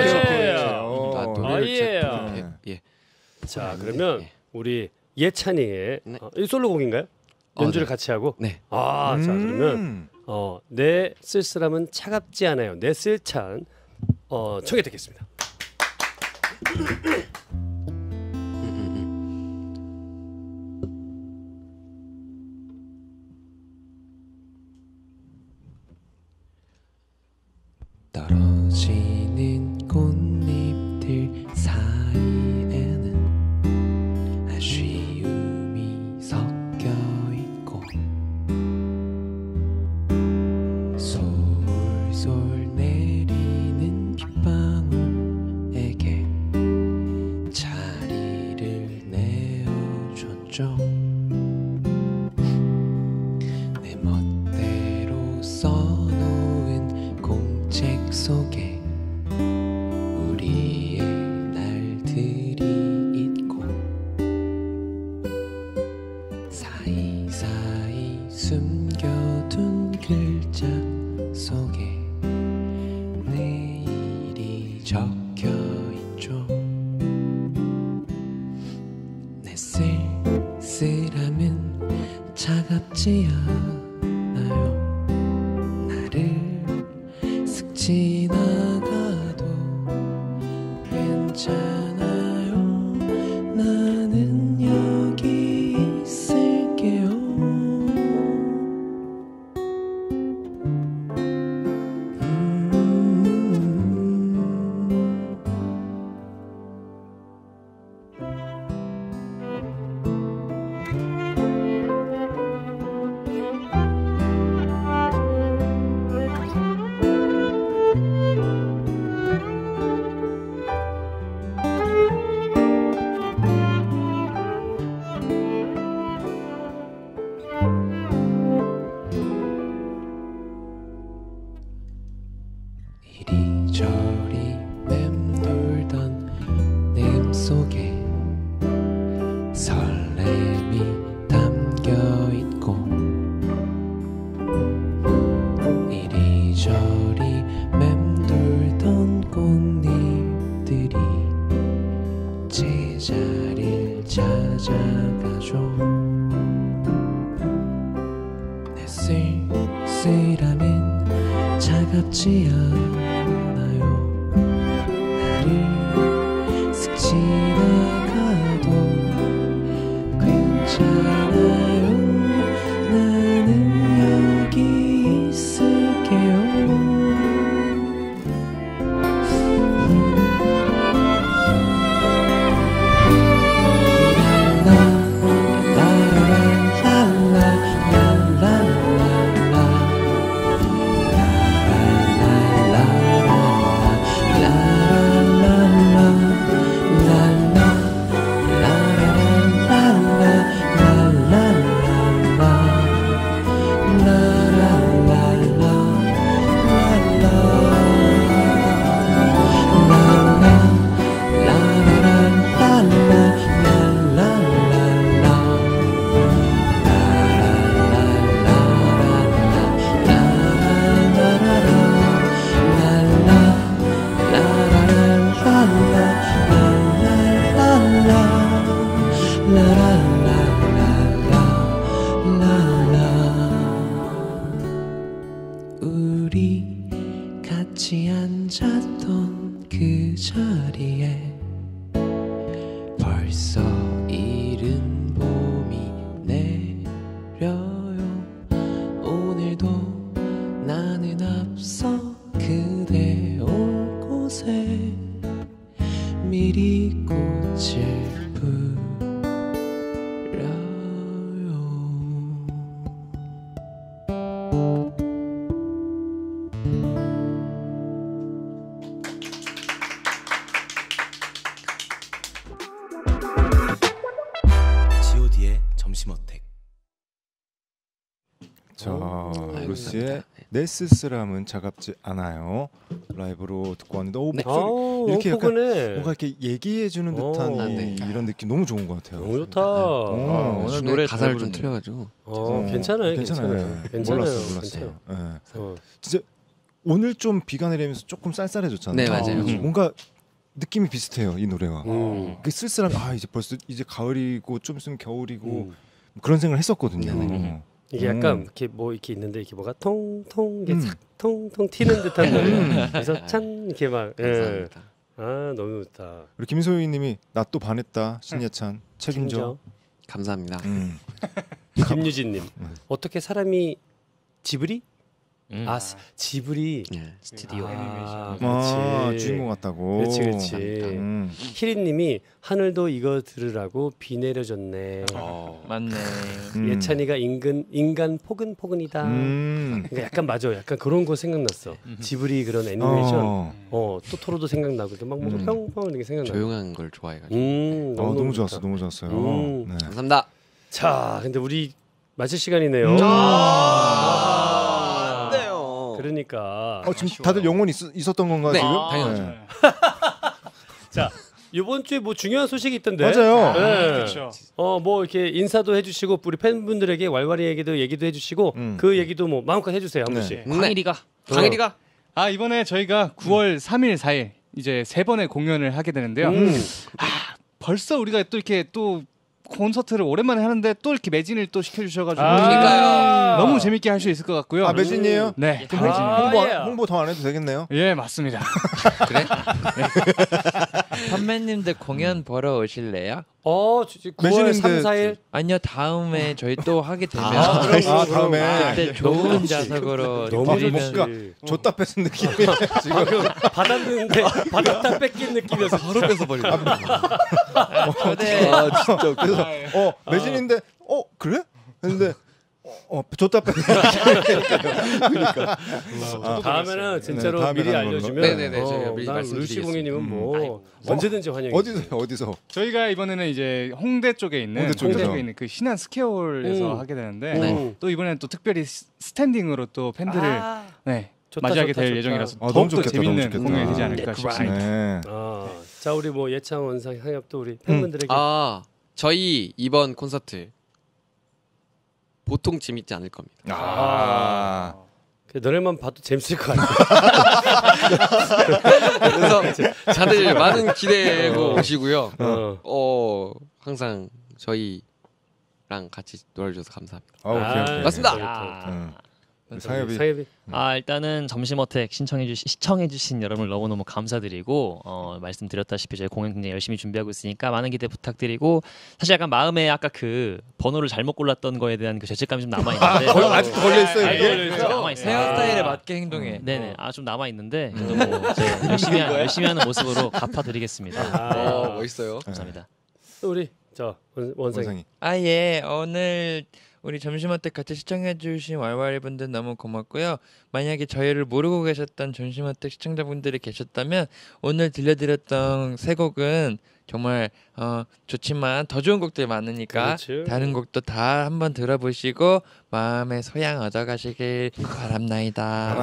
예. 자, 그러면 우리 예찬이의 이 솔로곡인가요? 연주를 같이 하고. 네. 자, 그러면 내 쓸쓸함은 차갑지 않아요. 넷을찬 청해 듣겠습니다. 떨어지는 꽃잎들 사이에는 아쉬움이 섞여 있고 솔솔 내리는 빗방울에게 자리를 내어줬죠. 내 멋대로 써놓은 공책 속에 우리의 날들이 있고 사이사이 숨겨둔 글자 속에 내일이 적혀있죠. 내 쓸쓸함은 차갑지 않아요. 나를 슥 지나가도 괜찮아요. 나는 여기 있을게요. 이리저리 맴돌던 내 속에 설렘이 담겨있고 이리저리 맴돌던 꽃잎들이 제자리를 찾아가죠. 내 쓸쓸함은 차갑지 않아요. 나를 슥 지나가도 괜찮아요. 나는 여기 있을게요. 우리 같이 앉았던 그 자리에 벌써 이른 봄이 내려요. 오늘도 나는 앞서 그대 올 곳에 미리 꽃을 점심어택. 자, 아유, 루시의 감사합니다. 내 쓸쓸함은 차갑지 않아요. 라이브로 듣고 왔는데 목소리 이렇게 약간 포근해. 뭔가 이렇게 얘기해주는 듯한 네. 이런 느낌 너무 좋은 것 같아요. 너무 좋다. 오늘 중간에 노래 가사를 잘 좀 부르네. 틀려가지고 괜찮아요. 괜찮아요. 괜찮아요. 몰랐어요. 네. 어. 진짜 오늘 좀 비가 내리면서 조금 쌀쌀해졌잖아요. 네, 맞아요. 뭔가 느낌이 비슷해요 이 노래가. 그 쓸쓸한 이제 벌써 이제 가을이고 좀 있으면 겨울이고 그런 생각을 했었거든요. 이게 약간 이렇게 뭐 이렇게 있는데 이렇게 뭐가 통통 이게 싹 통통 튀는 듯한 노래. 그래서 찬 이렇게 막. 감사합니다. 아 너무 좋다. 우리 김소희님이 나 또 반했다 신예찬 책임져. 감사합니다. 김유진님 어떻게 사람이 지브리? 지브리 예. 스튜디오. 그렇지. 주인공 같다고. 그렇지. 희린님이 하늘도 이거 들으라고 비 내려줬네. 맞네. 예찬이가 인간 포근포근이다. 그러니까 약간 맞아. 약간 그런 거 생각났어. 지브리 그런 애니메이션. 토토로도 생각나고 이렇게 막 뭔가 평평 이렇게 생각나. 조용한 걸 좋아해가지고. 너무 좋았어, 너무 좋았어요. 네. 감사합니다. 자, 근데 우리 마칠 시간이네요. 그러니까 지금 다들 영혼이 있었던 건가요 네, 지금? 당연하죠. 자 이번 주에 뭐 중요한 소식이 있던데. 맞아요. 네. 그렇죠. 뭐 이렇게 인사도 해주시고 우리 팬분들에게 왈왈이 얘기도 해주시고 그 얘기도 뭐 마음껏 해주세요 한 분씩. 강일이가 강일이가 이번에 저희가 9월 3일, 4일 이제 3번의 공연을 하게 되는데요. 벌써 우리가 또 이렇게 또 콘서트를 오랜만에 하는데 또 이렇게 매진을 또 시켜주셔가지고 너무 재밌게 할 수 있을 것 같고요. 매진이에요? 네, 그럼 홍보 더 안 해도 되겠네요. 예, 맞습니다. 그래? 선배님들 공연 보러 오실래요? 9월 3, 4일. 아니요, 다음에 저희 또 하게 되면 다음에 그때 좋은 좌석으로 너무 드리면 좋지. 줬다 뺏은 느낌이 지금. 받았는데 받았다 뺏긴 느낌이어서 바로 뺏어버리네. 진짜 그래서 매진인데 그래? 근데 줬다 뺏은 그러니까. 다음에는 진짜로 다음에 미리 하는 걸로. 알려주면 네네네, 저희가 미리 난 루시 말씀드리겠습니다. 공연이면 뭐 언제든지 환영해. 어디서? 저희가 이번에는 이제 홍대 쪽에 있는 홍대 쪽에서. 홍대 있는 그 신한 스퀘어홀에서 하게 되는데 또 이번에는 또 특별히 스탠딩으로 또 팬들을 좋다, 맞이하게 좋다, 될 좋다. 예정이라서 너무 더욱더 좋겠다, 재밌는 너무 좋겠다. 공연이 되지 않을까 싶습니다. 네. 자 우리 뭐 예찬 원상 향엽도 우리 팬분들에게 저희 이번 콘서트 보통 재밌지 않을 겁니다. 그 노래만 봐도 재밌을 것 같아. 그래서 다들 많은 기대고 오시고요. 항상 저희랑 같이 놀아주셔서 감사합니다. 오케이. 맞습니다. 상엽이. 일단은 점심어택 시청해주신 여러분 너무너무 감사드리고 말씀드렸다시피 저희 공연 굉장히 열심히 준비하고 있으니까 많은 기대 부탁드리고 사실 약간 마음에 아까 그 번호를 잘못 골랐던 거에 대한 그 죄책감이 좀 남아 있는데 아직 걸려있어요 이게? 남아 있어요. 헤어스타일에 맞게 행동해. 네네. 좀 남아 있는데 그래도 뭐 이제 열심히 하는 모습으로 갚아드리겠습니다. 멋있어요. 감사합니다. 또 우리 원상이. 예, 오늘 우리 점심어택 같이 시청해주신 왈왈이 분들 너무 고맙고요. 만약에 저희를 모르고 계셨던 점심어택 시청자분들이 계셨다면 오늘 들려드렸던 세 곡은 정말 좋지만 더 좋은 곡들이 많으니까 그렇죠. 다른 곡도 다 한번 들어보시고 마음의 소양 얻어가시길 바랍나이다.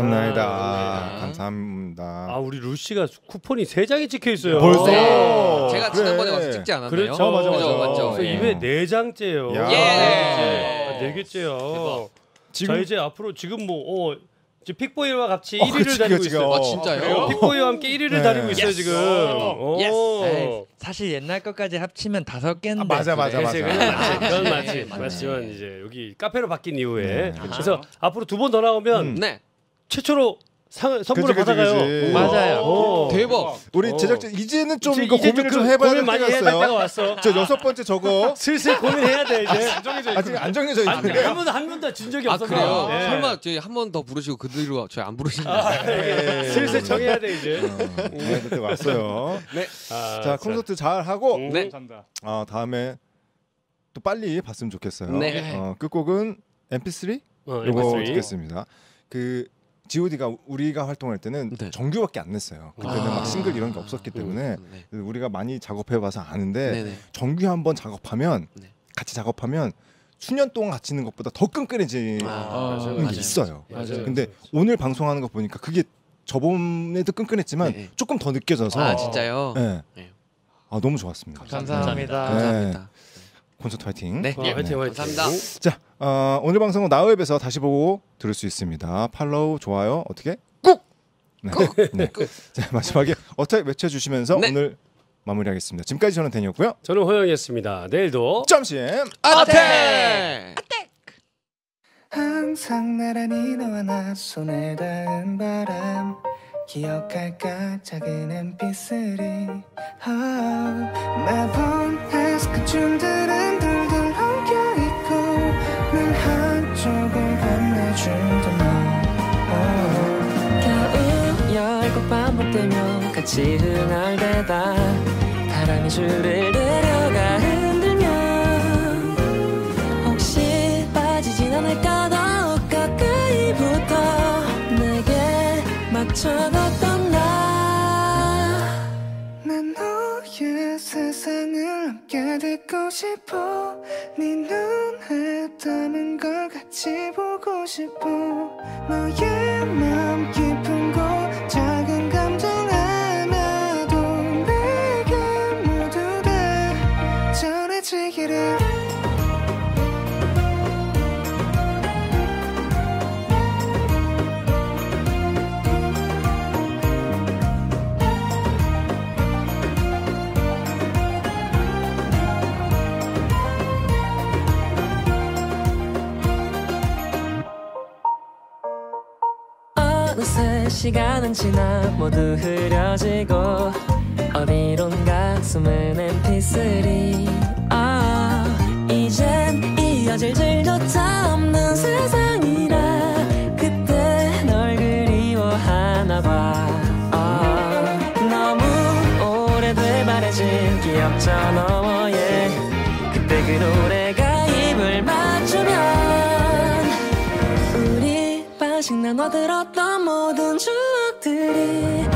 감사합니다. 우리 루시가 쿠폰이 3장이 찍혀 있어요. 벌써? 제가 지난번에 와서 찍지 않았나요? 그렇죠. 맞아. 맞죠. 그래서 입에 4장째요. 야. 4개째요. 지금 자 이제 앞으로 지금 지금 픽보이와 같이 1위를 그치, 다니고 그치. 있어요. 진짜요? 픽보이와 함께 1위를 다니고 있어요 지금. 사실 옛날 것까지 합치면 5개인데. 맞아. 그건 맞지. 맞지만 이제 여기 카페로 바뀐 이후에 그래서 앞으로 2번 더 나오면 네. 최초로 선물을 그치. 받아가요. 맞아요. 대박. 우리 제작진 이제는 좀 이제 이거 좀 고민을 좀 해봐야 될 고민 많이 때가 해야 될 때가 있어요. 왔어. 저 6번째 저거 슬슬 고민해야 돼 이제. 아직 안 정해져 있는데. 한 번도 준 적이 없어서. 그래요? 네. 설마 저희 한 번 더 부르시고 그 뒤로 저희 안 부르시나요? 슬슬 정해야 돼 이제. 네, 그때 왔어요. 네. 자 콘서트 잘 하고 네. 감사합니다. 다음에 또 빨리 봤으면 좋겠어요. 네. 끝곡은 MP3 이거 MP3. 듣겠습니다. 그 G.O.D가 우리가 활동할 때는 네. 정규밖에 안 냈어요. 그때는 막 싱글 이런 게 없었기 때문에 우리가 많이 작업해봐서 아는데 네네. 정규 한번 작업하면 네. 같이 작업하면 수년 동안 같이 있는 것보다 더 끈끈해지는 게 있어요. 맞아요. 근데 오늘 방송하는 거 보니까 그게 저번에도 끈끈했지만 네. 조금 더 느껴져서 아 진짜요? 네. 네. 아 너무 좋았습니다. 감사합니다. 감사합니다. 콘서트 화이팅. 네, 화이팅, 화이팅. 감사합니다. 자, 오늘 방송은 나우앱에서 다시 보고 들을 수 있습니다. 팔로우, 좋아요, 어떻게? 꾹! 네. 네. 자, 마지막에 어택 외쳐주시면서 네. 오늘 마무리하겠습니다. 지금까지 저는 데니였고요. 저는 호영이었습니다. 내일도 점심 어택! 항상 나란히 너와 나 손에 닿은 바람 기억할까 작은 MP3 매번 그 춤들은 둘둘 엉켜있고 늘 한쪽을 건네주던 너 겨우 열곡 반복되며 같이 흥얼대다 바람이 줄을 내려가 흔들면 혹시 빠지진 않을까 더욱 가까이 붙어 내게 맞춰갔던 난 너의 세상을 함께 듣고 싶어 네 눈에 담은 걸 같이 보고 싶어 너의 마음 깊은 곳 작은 감정 하나도 내게 모두 다 전해지기를 어느새 시간은 지나 모두 흐려지고 어디론가 숨은 MP3 이젠 이어질 줄조차 없는 세상이라 그때 널 그리워하나 봐 너무 오래돼 바래진 기억 저 너머에 그때 그 노래가 입을 맞추면 우리 반씩 나눠 들었던 모든 추억들이